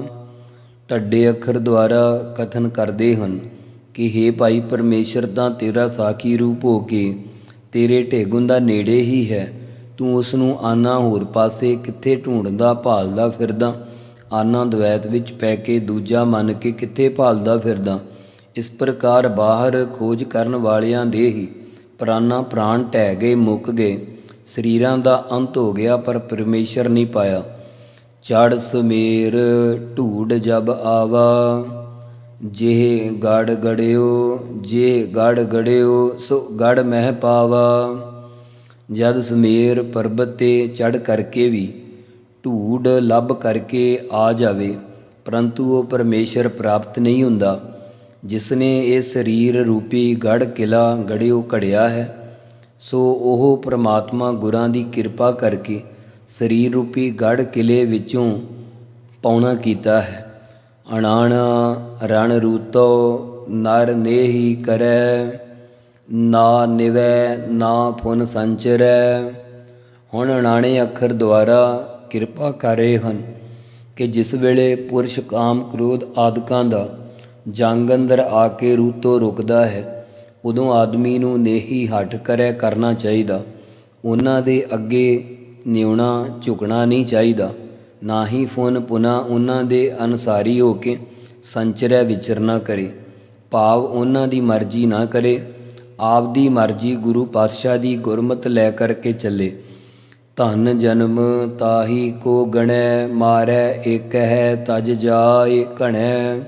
[SPEAKER 2] ਢੱਡੇ ਅੱਖਰ ਦੁਆਰਾ ਕਥਨ ਕਰਦੇ ਹਨ ਕਿ ਹੇ ਭਾਈ, ਪਰਮੇਸ਼ਰ ਤਾਂ ਤੇਰਾ ਸਾਖੀ ਰੂਪ ਹੋ ਕੇ ਤੇਰੇ ਢੇਗੁਣ ਦਾ ਨੇੜੇ ਹੀ ਹੈ। ਤੂੰ ਉਸ ਨੂੰ ਆਨਾ ਹੋਰ ਪਾਸੇ ਕਿੱਥੇ ਢੂੰਡਦਾ ਭਾਲਦਾ ਫਿਰਦਾ? ਆਨਾ ਦਵੈਤ ਵਿੱਚ ਪੈ ਕੇ ਦੂਜਾ ਮੰਨ ਕੇ ਕਿੱਥੇ ਭਾਲਦਾ ਫਿਰਦਾ? ਇਸ ਪ੍ਰਕਾਰ ਬਾਹਰ ਖੋਜ ਕਰਨ ਵਾਲਿਆਂ ਦੇ ਹੀ ਪ੍ਰਾਣਾ ਪ੍ਰਾਣ ਢਹਿ ਗਏ, ਮੁੱਕ ਗਏ, ਸਰੀਰਾਂ ਦਾ ਅੰਤ ਹੋ ਗਿਆ, ਪਰ ਪਰਮੇਸ਼ਰ ਨਹੀਂ ਪਾਇਆ। ਚੜ ਸਮੇਰ ਢੂਡ ਜਬ ਆਵਾ, ਜੇ ਗੜ ਗੜਿਓ ਜੇ ਗੜ ਗੜਿਓ ਸੋ ਗੜ ਮਹਿ ਪਾਵਾ। ਜਦ ਸਮੇਰ ਪਰਬਤ 'ਤੇ ਚੜ੍ਹ ਕਰਕੇ ਵੀ ਢੂਡ ਲੱਭ ਕਰਕੇ ਆ ਜਾਵੇ, ਪਰੰਤੂ ਉਹ ਪਰਮੇਸ਼ਰ ਪ੍ਰਾਪਤ ਨਹੀਂ ਹੁੰਦਾ ਜਿਸ ਨੇ ਇਹ ਸਰੀਰ ਰੂਪੀ ਗੜ ਕਿਲਾ ਗੜਿਓ ਘੜਿਆ ਹੈ। ਸੋ ਉਹ ਪ੍ਰਮਾਤਮਾ ਗੁਰਾਂ ਦੀ ਕਿਰਪਾ ਕਰਕੇ ਸਰੀਰ ਰੂਪੀ ਗੜ ਕਿਲੇ ਵਿੱਚੋਂ ਪਾਉਣਾ ਕੀਤਾ ਹੈ। ਅਣਾਣ ਰਣ ਰੂਤੋ ਨਰ ਨੇਹੀ ਕਰੈ, ਨਾ ਨਿਵੈ ਨਾ ਪੁਨ ਸੰਚਰੈ। ਹੁਣ ਅਣਾਣੇ ਅੱਖਰ ਦੁਆਰਾ ਕਿਰਪਾ ਕਰ ਰਹੇ ਹਨ ਕਿ ਜਿਸ ਵੇਲੇ ਪੁਰਸ਼ ਕਾਮ ਕ੍ਰੋਧ ਆਦਿਕਾਂ ਦਾ ਜੰਗ ਅੰਦਰ ਆ ਕੇ ਰੂਤੋਂ ਰੁਕਦਾ ਹੈ, ਉਦੋਂ ਆਦਮੀ ਨੂੰ ਨੇਹੀ ਹੱਠ ਕਰੈ ਕਰਨਾ ਚਾਹੀਦਾ। ਉਹਨਾਂ ਦੇ ਅੱਗੇ ਨਿਉਣਾ ਝੁਕਣਾ ਨਹੀਂ ਚਾਹੀਦਾ, ਨਾ ਹੀ ਫੁਨ ਪੁਨਾ ਉਹਨਾਂ ਦੇ ਅਨੁਸਾਰੀ ਹੋ ਕੇ ਸੰਚਰੈ ਵਿਚਰਨਾ ਕਰੇ, ਭਾਵ ਉਹਨਾਂ ਦੀ ਮਰਜ਼ੀ ਨਾ ਕਰੇ, ਆਪ ਦੀ ਮਰਜ਼ੀ ਗੁਰੂ ਪਾਤਸ਼ਾਹ ਦੀ ਗੁਰਮਤਿ ਲੈ ਕਰਕੇ ਚੱਲੇ। ਧਨ ਜਨਮ ਤਾਹੀ ਕੋ ਗਣੈ, ਮਾਰੈ ਏਕ ਹੈ ਤਜ ਜਾਏ ਘਣੈ।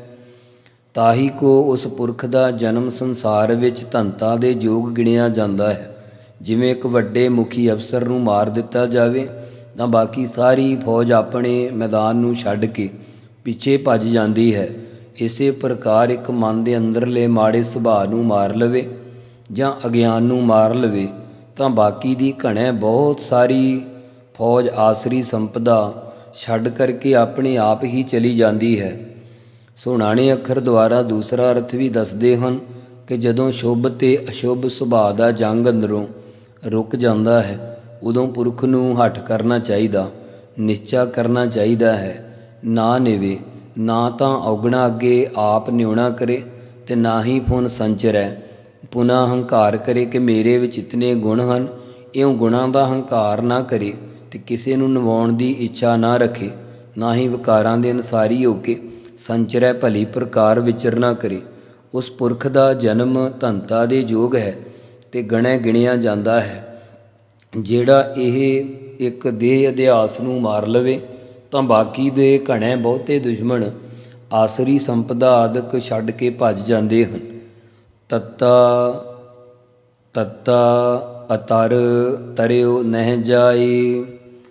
[SPEAKER 2] ਤਾਹੀ ਕੋ ਉਸ ਪੁਰਖ ਦਾ ਜਨਮ ਸੰਸਾਰ ਵਿੱਚ ਧਨਤਾ ਦੇ ਯੋਗ ਗਿਣਿਆ ਜਾਂਦਾ ਹੈ। ਜਿਵੇਂ ਇੱਕ ਵੱਡੇ ਮੁਖੀ ਅਫਸਰ ਨੂੰ ਮਾਰ ਦਿੱਤਾ ਜਾਵੇ ਤਾਂ ਬਾਕੀ ਸਾਰੀ ਫੌਜ ਆਪਣੇ ਮੈਦਾਨ ਨੂੰ ਛੱਡ ਕੇ ਪਿੱਛੇ ਭੱਜ ਜਾਂਦੀ ਹੈ। ਇਸੇ ਪ੍ਰਕਾਰ ਇੱਕ ਮਨ ਦੇ ਅੰਦਰਲੇ ਮਾੜੇ ਸੁਭਾਅ ਨੂੰ ਮਾਰ ਲਵੇ ਜਾਂ ਅਗਿਆਨ ਨੂੰ ਮਾਰ ਲਵੇ ਤਾਂ ਬਾਕੀ ਦੀ ਘਣੇ ਬਹੁਤ ਸਾਰੀ ਫੌਜ ਆਸਰੀ ਸੰਪਦਾ ਛੱਡ ਕਰਕੇ ਆਪਣੇ ਆਪ ਹੀ ਚਲੀ ਜਾਂਦੀ ਹੈ। ਸੁਣਾਣੇ ਅੱਖਰ ਦੁਆਰਾ ਦੂਸਰਾ ਅਰਥ ਵੀ ਦੱਸਦੇ ਹਨ ਕਿ ਜਦੋਂ ਸ਼ੁਭ ਤੇ ਅਸ਼ੁਭ ਸੁਭਾਅ ਦਾ ਜੰਗ ਅੰਦਰੋਂ ਰੁਕ ਜਾਂਦਾ ਹੈ, ਉਦੋਂ ਪੁਰਖ ਨੂੰ ਹੱਠ ਕਰਨਾ ਚਾਹੀਦਾ, ਨਿਸ਼ਚਾ ਕਰਨਾ ਚਾਹੀਦਾ ਹੈ। ਨਾ ਨਿਵੇ, ਨਾ ਤਾਂ ਔਗਣਾ ਅੱਗੇ ਆਪ ਨਿਉਣਾ ਕਰੇ ਅਤੇ ਨਾ ਹੀ ਫੁਨ ਸੰਚਰੈ, ਪੁਨः ਹੰਕਾਰ ਕਰੇ ਕਿ ਮੇਰੇ ਵਿੱਚ ਇਤਨੇ ਗੁਣ ਹਨ। ਇਉਂ ਗੁਣਾਂ ਦਾ ਹੰਕਾਰ ਨਾ ਕਰੇ ਅਤੇ ਕਿਸੇ ਨੂੰ ਨਿਵਾਉਣ ਦੀ ਇੱਛਾ ਨਾ ਰੱਖੇ, ਨਾ ਹੀ ਵਿਕਾਰਾਂ ਦੇ ਅਨੁਸਾਰੀ ਹੋ ਕੇ ਸੰਚਰੈ ਭਲੀ ਪ੍ਰਕਾਰ ਵਿਚਰਨਾ ਕਰੇ। ਉਸ ਪੁਰਖ ਦਾ ਜਨਮ ਧਨਤਾ ਦੇ ਯੋਗ ਹੈ ਅਤੇ ਗਣਿਆ ਗਿਣਿਆ ਜਾਂਦਾ ਹੈ। ਜਿਹੜਾ ਇਹ ਇੱਕ ਦੇਹ ਅਧਿਆਸ ਨੂੰ ਮਾਰ ਲਵੇ ਤਾਂ ਬਾਕੀ ਦੇ ਘਣੇ ਬਹੁਤੇ ਦੁਸ਼ਮਣ ਆਸਰੀ ਸੰਪਦਾ ਆਦਿਕ ਛੱਡ ਕੇ ਭੱਜ ਜਾਂਦੇ ਹਨ। ਤੱਤਾ ਤੱਤਾ ਅਤਰ ਤਰਿਓ ਨਹਿ ਜਾਈ,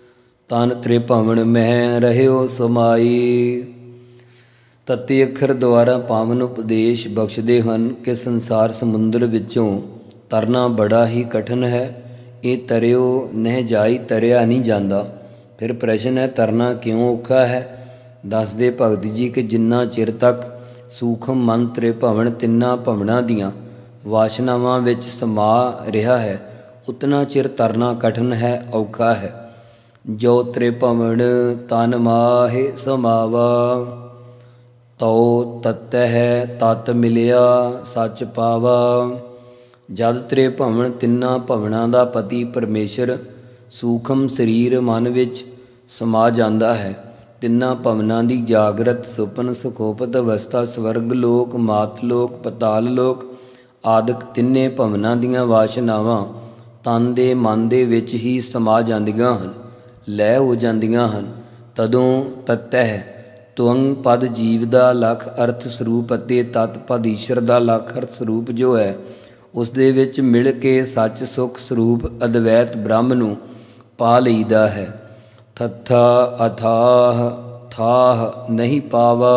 [SPEAKER 2] ਤਨ ਤ੍ਰਿਭਵਨ ਮਹਿ ਰਹਿਓ ਸਮਾਈ। ਤਤੀ ਅੱਖਰ ਦੁਆਰਾ ਪਾਵਨ ਉਪਦੇਸ਼ ਬਖਸ਼ਦੇ ਹਨ ਕਿ ਸੰਸਾਰ ਸਮੁੰਦਰ ਵਿੱਚੋਂ ਤਰਨਾ ਬੜਾ ਹੀ ਕਠਿਨ ਹੈ। ਇਹ ਤਰਿਓ ਨਹਿ ਜਾਈ, ਤਰਿਆ ਨਹੀਂ ਜਾਂਦਾ। ਫਿਰ ਪ੍ਰਸ਼ਨ ਹੈ, ਤਰਨਾ ਕਿਉਂ ਔਖਾ ਹੈ? ਦੱਸਦੇ ਭਗਤ ਜੀ ਕਿ ਜਿੰਨਾ ਚਿਰ ਤੱਕ ਸੂਖਮ ਮਨ ਤ੍ਰਿਭਵਨ ਤਿੰਨਾਂ ਭਵਨਾਂ ਦੀਆਂ ਵਾਸ਼ਨਾਵਾਂ ਵਿੱਚ ਸਮਾ ਰਿਹਾ ਹੈ, ਉਤਨਾ ਚਿਰ ਤਰਨਾ ਕਠਿਨ ਹੈ, ਔਖਾ ਹੈ। ਜੋ ਤ੍ਰਿਭਵਨ ਤਨ ਮਾਹੇ ਸਮਾਵਾ, ਤਉ ਤਤਹਿ ਤਤ ਮਿਲਿਆ ਸੱਚ ਪਾਵਾ। ਜਦ ਤ੍ਰਿਭਵਨ ਤਿੰਨਾਂ ਭਵਨਾਂ ਦਾ ਪਤੀ ਪਰਮੇਸ਼ਰ ਸੂਖਮ ਸਰੀਰ ਮਨ ਵਿੱਚ ਸਮਾ ਜਾਂਦਾ ਹੈ, ਤਿੰਨਾਂ ਭਵਨਾਂ ਦੀ ਜਾਗਰਤ ਸੁਪਨ ਸੁਖੋਪਤ ਅਵਸਥਾ ਸਵਰਗ ਲੋਕ, ਮਾਤ ਲੋਕ, ਪਤਾਲ ਲੋਕ ਆਦਿਕ ਤਿੰਨੇ ਭਵਨਾਂ ਦੀਆਂ ਵਾਸ਼ਨਾਵਾਂ ਤਨ ਦੇ ਮਨ ਦੇ ਵਿੱਚ ਹੀ ਸਮਾ ਜਾਂਦੀਆਂ ਹਨ, ਲੈ ਹੋ ਜਾਂਦੀਆਂ ਹਨ। ਤਦੋਂ ਤਤਹਿ ਤੁਅੰਗ ਪਦ ਜੀਵ ਦਾ ਲਖ ਅਰਥ ਸਰੂਪ ਅਤੇ ਤਤ ਪਦ ਈਸ਼ਰ ਦਾ ਲਖ ਅਰਥ ਸਰੂਪ ਜੋ ਹੈ, ਉਸ ਦੇ ਵਿੱਚ ਮਿਲ ਕੇ ਸੱਚ ਸੁਖ ਸਰੂਪ ਅਦਵੈਤ ਬ੍ਰਹਮ ਨੂੰ ਪਾ ਲਈਦਾ ਹੈ। ਥੱਥਾ ਅਥਾਹ ਥਾਹ ਨਹੀਂ ਪਾਵਾ,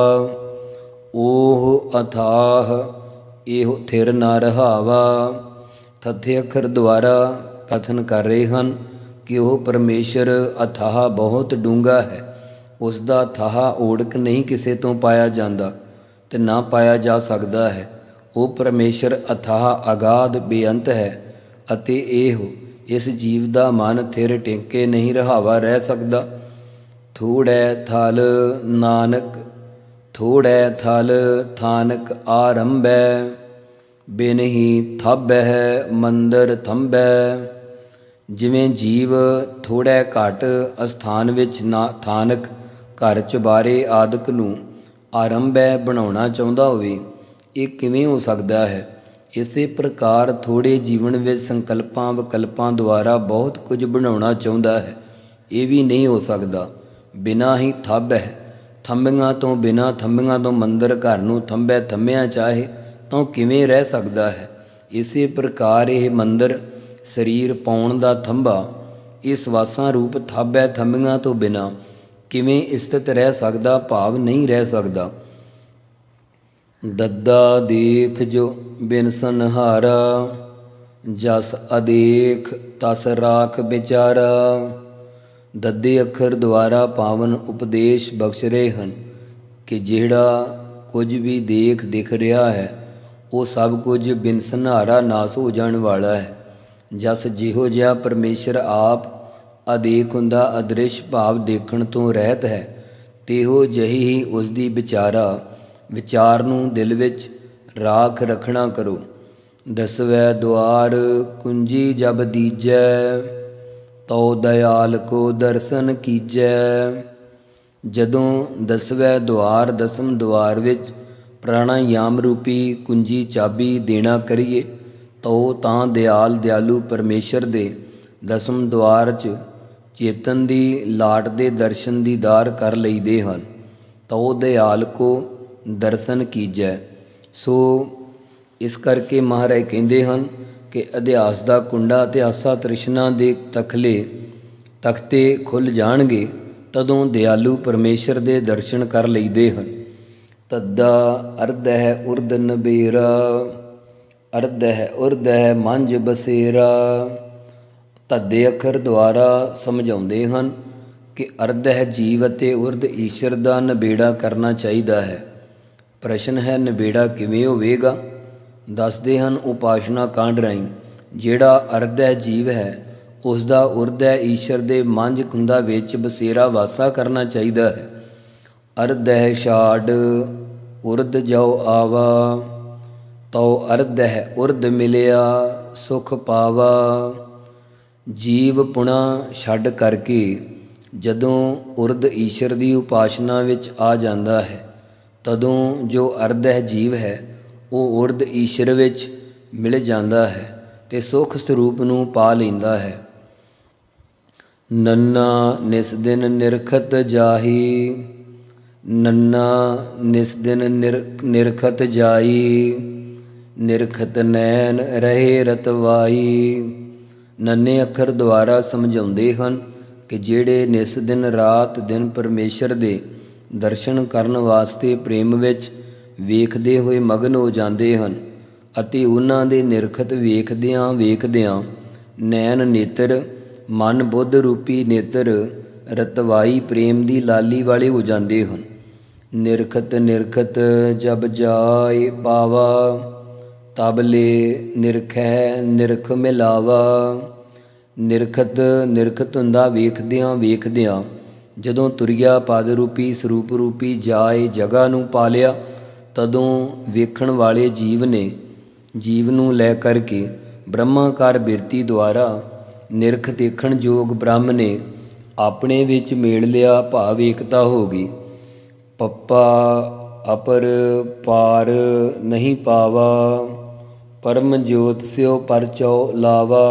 [SPEAKER 2] ਓਹ ਅਥਾਹ ਇਹੋ ਥਿਰ ਨਾ ਰਹਾਵਾ। ਥੱਥੇ ਅੱਖਰ ਦੁਆਰਾ ਕਥਨ ਕਰ ਰਹੇ ਹਨ ਕਿ ਉਹ ਪਰਮੇਸ਼ਰ ਅਥਾਹ ਬਹੁਤ ਡੂੰਘਾ ਹੈ। ਉਸ ਦਾ ਥਾਹ ਓੜਕ ਨਹੀਂ ਕਿਸੇ ਤੋਂ ਪਾਇਆ ਜਾਂਦਾ ਅਤੇ ਨਾ ਪਾਇਆ ਜਾ ਸਕਦਾ ਹੈ। ਉਹ ਪਰਮੇਸ਼ਰ ਅਥਾਹ ਅਗਾਧ ਬੇਅੰਤ ਹੈ ਅਤੇ ਇਹੋ ਇਸ ਜੀਵ ਦਾ ਮਨ ਥਿਰ ਟਿਕੇ ਨਹੀਂ ਰਹਾਵਾ ਰਹਿ ਸਕਦਾ। ਥੋੜੈ ਥਲ ਨਾਨਕ ਥੋੜੈ ਥਲ ਥਾਨਕ ਆਰੰਭੈ, ਬਿਨ ਹੀ ਥੰਬਹਿ ਮੰਦਰ ਥੰਬੈ। ਜਿਵੇਂ ਜੀਵ ਥੋੜ੍ਹੇ ਘੱਟ ਅਸਥਾਨ ਵਿੱਚ ਥਾਨਕ ਘਰ ਚੁਬਾਰੇ ਆਦਿਕ ਨੂੰ ਆਰੰਭੈ ਬਣਾਉਣਾ ਚਾਹੁੰਦਾ ਹੋਵੇ, ਇਹ ਕਿਵੇਂ ਹੋ ਸਕਦਾ ਹੈ? ਇਸੇ ਪ੍ਰਕਾਰ ਥੋੜ੍ਹੇ ਜੀਵਨ ਵਿੱਚ ਸੰਕਲਪਾਂ ਵਿਕਲਪਾਂ ਦੁਆਰਾ ਬਹੁਤ ਕੁਝ ਬਣਾਉਣਾ ਚਾਹੁੰਦਾ ਹੈ, ਇਹ ਵੀ ਨਹੀਂ ਹੋ ਸਕਦਾ। ਬਿਨਾਂ ਹੀ ਥੰਬ ਹੈ, ਥੰਬੀਆਂ ਤੋਂ ਬਿਨਾਂ ਥੰਬੀਆਂ ਤੋਂ ਮੰਦਰ ਘਰ ਨੂੰ ਥੰਬੈ ਥੰਮਿਆ ਚਾਹੇ ਤਾਂ ਕਿਵੇਂ ਰਹਿ ਸਕਦਾ ਹੈ? ਇਸੇ ਪ੍ਰਕਾਰ ਇਹ ਮੰਦਰ ਸਰੀਰ ਪਾਉਣ ਦਾ ਥੰਬਾ ਇਸ ਵਾਸਾਂ ਰੂਪ ਥੰਬੈ ਥੰਬੀਆਂ ਤੋਂ ਬਿਨਾਂ ਕਿਵੇਂ ਸਥਿਤ ਰਹਿ ਸਕਦਾ? ਭਾਵ ਨਹੀਂ ਰਹਿ ਸਕਦਾ। ਦੱਦਾ ਦੇਖ ਜੋ ਬਿਨ ਸੰਹਾਰਾ, ਜਸ ਅਦੇਖ ਤਸ ਰਾਖ ਵਿਚਾਰਾ। ਦੱਦੇ ਅੱਖਰ ਦੁਆਰਾ ਪਾਵਨ ਉਪਦੇਸ਼ ਬਖਸ਼ ਰਹੇ ਹਨ ਕਿ ਜਿਹੜਾ ਕੁਝ ਵੀ ਦਿਖ ਰਿਹਾ ਹੈ, ਉਹ ਸਭ ਕੁਝ ਬਿਨ ਸੰਹਾਰਾ ਨਾਸ ਹੋ ਜਾਣ ਵਾਲਾ ਹੈ। ਜਸ ਜਿਹੋ ਜਿਹਾ ਪਰਮੇਸ਼ਰ ਆਪ ਅਦੇਖ ਹੁੰਦਾ, ਅਦ੍ਰਿਸ਼ ਭਾਵ ਦੇਖਣ ਤੋਂ ਰਹਿਤ ਹੈ, ਤਿਹੋ ਜਿਹੀ ਹੀ ਉਸ ਦੀ ਵਿਚਾਰ ਨੂੰ ਦਿਲ ਵਿੱਚ ਰਾਖ ਰੱਖਣਾ ਕਰੋ। ਦਸਵੈ ਦੁਆਰ ਕੁੰਜੀ ਜਬ ਦੀਜੈ, ਤਉ ਦਇਆਲ ਕੋ ਦਰਸ਼ਨ ਕੀਜੈ। ਜਦੋਂ ਦਸਵੈ ਦੁਆਰ ਦਸਮ ਦੁਆਰ ਵਿੱਚ ਪ੍ਰਾਣਾਯਾਮ ਰੂਪੀ ਕੁੰਜੀ ਚਾਬੀ ਦੇਣਾ ਕਰੀਏ, ਤਉ ਤਾਂ ਦਿਆਲੂ ਪਰਮੇਸ਼ਰ ਦੇ ਦਸਮ ਦੁਆਰ 'ਚ ਚੇਤਨ ਦੀ ਲਾਟ ਦੇ ਦਰਸ਼ਨ ਦੀਦਾਰ ਕਰ ਲਈਦੇ ਹਨ। ਤਉ ਦਿਆਲ ਕੋ ਦਰਸ਼ਨ ਕੀਜੈ। ਸੋ ਇਸ ਕਰਕੇ ਮਹਾਰਾਜ ਕਹਿੰਦੇ ਹਨ ਕਿ ਅਧਿਆਸ ਦਾ ਕੁੰਡਾ ਅਤੇ ਆਸਾ ਤ੍ਰਿਸ਼ਨਾ ਦੇ ਤਖਤੇ ਖੁੱਲ੍ਹ ਜਾਣਗੇ, ਤਦੋਂ ਦਿਆਲੂ ਪਰਮੇਸ਼ਰ ਦੇ ਦਰਸ਼ਨ ਕਰ ਲਈਦੇ ਹਨ। ਤੱਦਾ ਅਰਧ ਹੈ ਉਰਦ ਨਬੇਰਾ, ਅਰਧ ਹੈ ਉਰਦ ਹੈ ਮੰਝ ਬਸੇਰਾ। ਧੱਦੇ ਅੱਖਰ ਦੁਆਰਾ ਸਮਝਾਉਂਦੇ ਹਨ ਕਿ ਅਰਧ ਹੈ ਜੀਵ ਅਤੇ ਉਰਦ ਈਸ਼ਰ ਦਾ ਨਿਬੇੜਾ ਕਰਨਾ ਚਾਹੀਦਾ ਹੈ। ਪ੍ਰਸ਼ਨ ਹੈ, ਨਿਬੇੜਾ ਕਿਵੇਂ ਹੋਵੇਗਾ? ਦੱਸਦੇ ਹਨ ਉਪਾਸ਼ਨਾ ਕਾਂਡ ਰਾਹੀਂ ਜਿਹੜਾ ਅਰਧ ਹੈ ਜੀਵ ਹੈ, ਉਸ ਦਾ ਉਰਧ ਹੈ ਈਸ਼ਰ ਦੇ ਮੰਝ ਕੁੰਦਾ ਵਿੱਚ ਬਸੇਰਾ ਵਾਸਾ ਕਰਨਾ ਚਾਹੀਦਾ ਹੈ। ਅਰਧ ਹੈ ਛਾੜ ਉਰਧ ਜੋ ਆਵਾ, ਤਉ ਅਰਧ ਹੈ ਉਰਧ ਮਿਲਿਆ ਸੁਖ ਪਾਵਾ। ਜੀਵ ਪੁਣਾ ਛੱਡ ਕਰਕੇ ਜਦੋਂ ਉਰਧ ਈਸ਼ਰ ਦੀ ਉਪਾਸ਼ਨਾ ਵਿੱਚ ਆ ਜਾਂਦਾ ਹੈ, ਤਦੋਂ ਜੋ ਅਰਧ ਹੈ ਜੀਵ ਹੈ, ਉਹ ਉਰਧ ਈਸ਼ਰ ਵਿੱਚ ਮਿਲ ਜਾਂਦਾ ਹੈ ਅਤੇ ਸੁਖ ਸਰੂਪ ਨੂੰ ਪਾ ਲੈਂਦਾ ਹੈ। ਨੰਨਾ ਨਿਸ ਦਿਨ ਨਿਰਖਤ ਜਾਹੀ, ਨੰਨਾ ਨਿਸ ਦਿਨ ਨਿਰਖਤ ਜਾਈ। ਨਿਰਖਤ ਨੈਣ ਰਹੇ ਰਤਵਾਈ। ਨੰਨੇ ਅੱਖਰ ਦੁਆਰਾ ਸਮਝਾਉਂਦੇ ਹਨ ਕਿ ਜਿਹੜੇ ਨਿਸ ਦਿਨ ਰਾਤ ਦਿਨ ਪਰਮੇਸ਼ਰ ਦੇ ਦਰਸ਼ਨ ਕਰਨ ਵਾਸਤੇ ਪ੍ਰੇਮ ਵਿੱਚ ਵੇਖਦੇ ਹੋਏ ਮਗਨ ਹੋ ਜਾਂਦੇ ਹਨ ਅਤੇ ਉਹਨਾਂ ਦੇ ਨਿਰਖਤ ਵੇਖਦਿਆਂ ਵੇਖਦਿਆਂ ਨੈਣ ਨੇਤਰ ਮਨ ਬੁੱਧ ਰੂਪੀ ਨੇਤਰ ਰਤਵਾਈ ਪ੍ਰੇਮ ਦੀ ਲਾਲੀ ਵਾਲੇ ਹੋ ਜਾਂਦੇ ਹਨ। ਨਿਰਖਤ ਨਿਰਖਤ ਜਬ ਜਾਏ ਪਾਵਾ ਤਬ ਲੈ ਨਿਰਖੈ ਨਿਰਖ ਮਿਲਾਵਾ। ਨਿਰਖਤ ਨਿਰਖਤ ਹੁੰਦਾ ਵੇਖਦਿਆਂ ਵੇਖਦਿਆਂ ਜਦੋਂ ਤੁਰਿਆ ਪਦ ਰੂਪੀ ਸਰੂਪ ਰੂਪੀ ਜਾਏ ਜਗ੍ਹਾ ਨੂੰ ਪਾ ਲਿਆ, ਤਦੋਂ ਵੇਖਣ ਵਾਲੇ ਜੀਵ ਨੂੰ ਲੈ ਕਰਕੇ ਬ੍ਰਹਮਾਕਾਰ ਬਿਰਤੀ ਦੁਆਰਾ ਨਿਰਖ ਦੇਖਣ ਯੋਗ ਬ੍ਰਹਮ ਨੇ ਆਪਣੇ ਵਿੱਚ ਮੇਲ ਲਿਆ, ਭਾਵ ਏਕਤਾ ਹੋ ਗਈ। ਪੱਪਾ ਅਪਰ ਪਾਰ ਨਹੀਂ ਪਾਵਾ ਪਰਮ ਜੋਤ ਸਿਓ ਪਰਚਉ ਲਾਵਾ।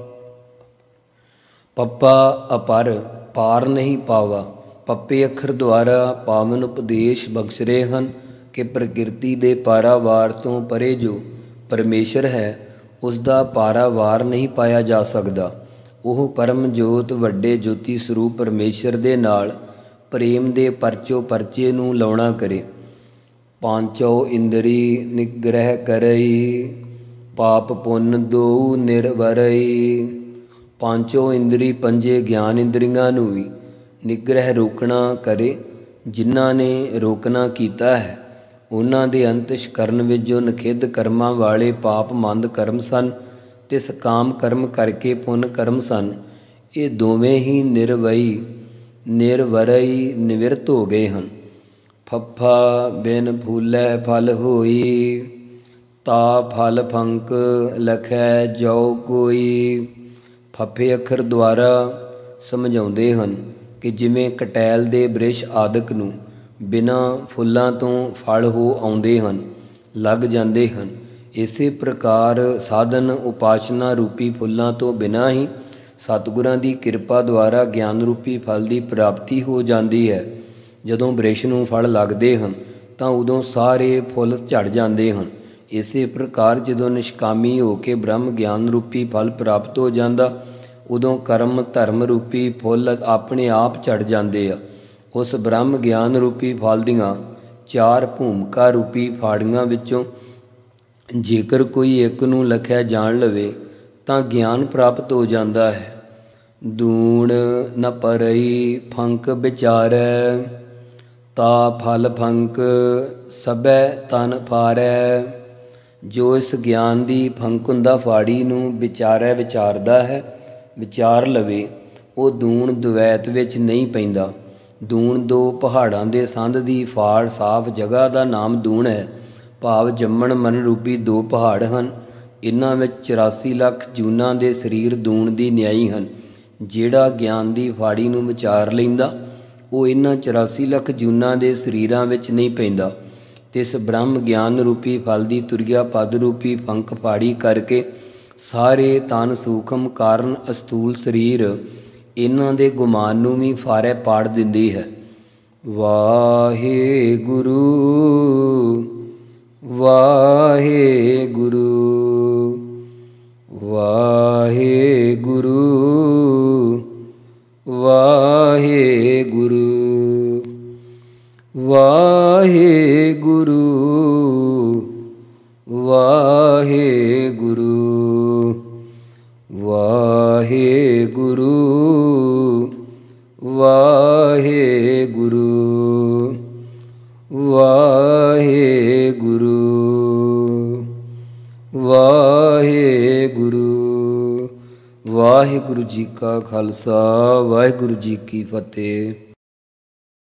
[SPEAKER 2] ਪੱਪਾ ਅਪਰ ਪਾਰ ਨਹੀਂ ਪਾਵਾ, ਪੱਪੇ ਅੱਖਰ ਦੁਆਰਾ ਪਾਵਨ ਉਪਦੇਸ਼ ਬਖਸ਼ ਰਹੇ ਹਨ ਕਿ ਪ੍ਰਕਿਰਤੀ ਦੇ ਪਾਰਾਵਾਰ ਤੋਂ ਪਰੇ ਜੋ ਪਰਮੇਸ਼ਰ ਹੈ, ਉਸ ਦਾ ਪਾਰਾਵਾਰ ਨਹੀਂ ਪਾਇਆ ਜਾ ਸਕਦਾ। ਉਹ ਪਰਮ ਜੋਤ ਵੱਡੇ ਜੋਤੀ ਸਰੂਪ ਪਰਮੇਸ਼ਰ ਦੇ ਨਾਲ ਪ੍ਰੇਮ ਦੇ ਪਰਚੋ ਪਰਚੇ ਨੂੰ ਲਾਉਣਾ ਕਰੇ। ਪਾਂਚੋ ਇੰਦਰੀ ਨਿਗ੍ਰਹਿ ਕਰਈ ਪਾਪ ਪੁੰਨ ਦੋ ਨਿਰਵਰਈ। ਪਾਂਚੋ ਇੰਦਰੀ ਪੰਜੇ ਗਿਆਨ ਇੰਦਰੀਆਂ ਨੂੰ ਵੀ ਨਿਗ੍ਰਹਿ ਰੋਕਣਾ ਕਰੇ। ਜਿਨ੍ਹਾਂ ਨੇ ਰੋਕਣਾ ਕੀਤਾ ਹੈ ਉਹਨਾਂ ਦੇ ਅੰਤਿਸ਼ ਕਰਨ ਵਿੱਚ ਜੋ ਨਖਿੱਧ ਕਰਮਾਂ ਵਾਲੇ ਪਾਪ ਮੰਦ ਕਰਮ ਸਨ ਤੇ ਸਕਾਮ ਕਰਮ ਕਰਕੇ ਪੁੰਨ ਕਰਮ ਸਨ, ਇਹ ਦੋਵੇਂ ਹੀ ਨਿਰਵਰਈ ਨਿਵਰਤ ਹੋ ਗਏ ਹਨ। ਫੱਫਾ ਬਿਨ ਫੂਲੈ ਫਲ ਹੋਈ ਤਾ ਫਲ ਫੰਕ ਲਖੈ ਜੋ ਕੋਈ। ਫੱਫੇ ਅੱਖਰ ਦੁਆਰਾ ਸਮਝਾਉਂਦੇ ਹਨ ਕਿ ਜਿਵੇਂ ਕਟੈਲ ਦੇ ਬ੍ਰਿਸ਼ ਆਦਿਕ ਨੂੰ ਬਿਨਾਂ ਫੁੱਲਾਂ ਤੋਂ ਫਲ ਹੋ ਆਉਂਦੇ ਹਨ, ਲੱਗ ਜਾਂਦੇ ਹਨ, ਇਸੇ ਪ੍ਰਕਾਰ ਸਾਧਨ ਉਪਾਸਨਾ ਰੂਪੀ ਫੁੱਲਾਂ ਤੋਂ ਬਿਨਾਂ ਹੀ ਸਤਿਗੁਰਾਂ ਦੀ ਕਿਰਪਾ ਦੁਆਰਾ ਗਿਆਨ ਰੂਪੀ ਫਲ ਦੀ ਪ੍ਰਾਪਤੀ ਹੋ ਜਾਂਦੀ ਹੈ। ਜਦੋਂ ਬ੍ਰਿਸ਼ ਨੂੰ ਫਲ ਲੱਗਦੇ ਹਨ ਤਾਂ ਉਦੋਂ ਸਾਰੇ ਫੁੱਲ ਝੜ ਜਾਂਦੇ ਹਨ। ਇਸੇ ਪ੍ਰਕਾਰ ਜਦੋਂ ਨਿਸ਼ਕਾਮੀ ਹੋ ਕੇ ਬ੍ਰਹਮ ਗਿਆਨ ਰੂਪੀ ਫਲ ਪ੍ਰਾਪਤ ਹੋ ਜਾਂਦਾ, ਉਦੋਂ ਕਰਮ ਧਰਮ ਰੂਪੀ ਫੁੱਲ ਆਪਣੇ ਆਪ ਝੜ ਜਾਂਦੇ ਆ। ਉਸ ਬ੍ਰਹਮ ਗਿਆਨ ਰੂਪੀ ਫਲ ਦੀਆਂ ਚਾਰ ਭੂਮਿਕਾ ਰੂਪੀ ਫਾੜੀਆਂ ਵਿੱਚੋਂ ਜੇਕਰ ਕੋਈ ਇੱਕ ਨੂੰ ਲਖਿਆ ਜਾਣ ਲਵੇ ਤਾਂ ਗਿਆਨ ਪ੍ਰਾਪਤ ਹੋ ਜਾਂਦਾ ਹੈ। ਦੂਣ ਨ ਪਰਈ ਫੰਕ ਵਿਚਾਰੈ ਤਾ ਫਲ ਫੰਕ ਸਭੈ ਤਨ ਫਾਰੈ। ਜੋ ਇਸ ਗਿਆਨ ਦੀ ਫੰਕ ਹੁੰਦਾ ਫਾੜੀ ਨੂੰ ਵਿਚਾਰਦਾ ਹੈ, ਵਿਚਾਰ ਲਵੇ, ਉਹ ਦੂਣ ਦੁਵੈਤ ਵਿੱਚ ਨਹੀਂ ਪੈਂਦਾ। ਦੂਣ ਦੋ ਪਹਾੜਾਂ ਦੇ ਸੰਧ ਦੀ ਫਾੜ ਸਾਫ ਜਗ੍ਹਾ ਦਾ ਨਾਮ ਦੂਣ ਹੈ, ਭਾਵ ਜੰਮਣ ਮਰਨ ਰੂਪੀ ਦੋ ਪਹਾੜ ਹਨ। ਇਹਨਾਂ ਵਿੱਚ 84 ਲੱਖ ਜੂਨਾਂ ਦੇ ਸਰੀਰ ਦੂਣ ਦੀ ਨਿਆਈ ਹਨ। ਜਿਹੜਾ ਗਿਆਨ ਦੀ ਫਾੜੀ ਨੂੰ ਵਿਚਾਰ ਲੈਂਦਾ ਉਹ ਇਹਨਾਂ 84 ਲੱਖ ਜੂਨਾਂ ਦੇ ਸਰੀਰਾਂ ਵਿੱਚ ਨਹੀਂ ਪੈਂਦਾ। ਤੇ ਇਸ ਬ੍ਰਹਮ ਗਿਆਨ ਰੂਪੀ ਫਲ ਦੀ ਤੁਰਿਆ ਪਦ ਰੂਪੀ ਫੰਕ ਫਾੜੀ ਕਰਕੇ ਸਾਰੇ ਤਨ ਸੂਖਮ ਕਾਰਨ ਅਸਥੂਲ ਸਰੀਰ ਇਹਨਾਂ ਦੇ ਗੁਮਾਨ ਨੂੰ ਵੀ ਫਾਰੇ ਪਾੜ ਦਿੰਦੀ ਹੈ। ਵਾਹਿਗੁਰੂ ਵਾਹਿਗੁਰੂ ਵਾਹਿਗੁਰੂ ਵਾਹਿਗੁਰੂ ਵਾਹਿਗੁਰੂ ਵਾਹਿਗੁਰੂ ਵਾਹਿਗੁਰੂ ਵਾਹਿਗੁਰੂ ਵਾਹਿਗੁਰੂ ਵਾਹਿਗੁਰੂ। ਵਾਹਿਗੁਰੂ ਜੀ ਕਾ ਖਾਲਸਾ ਵਾਹਿਗੁਰੂ ਜੀ ਕੀ ਫਤਿਹ।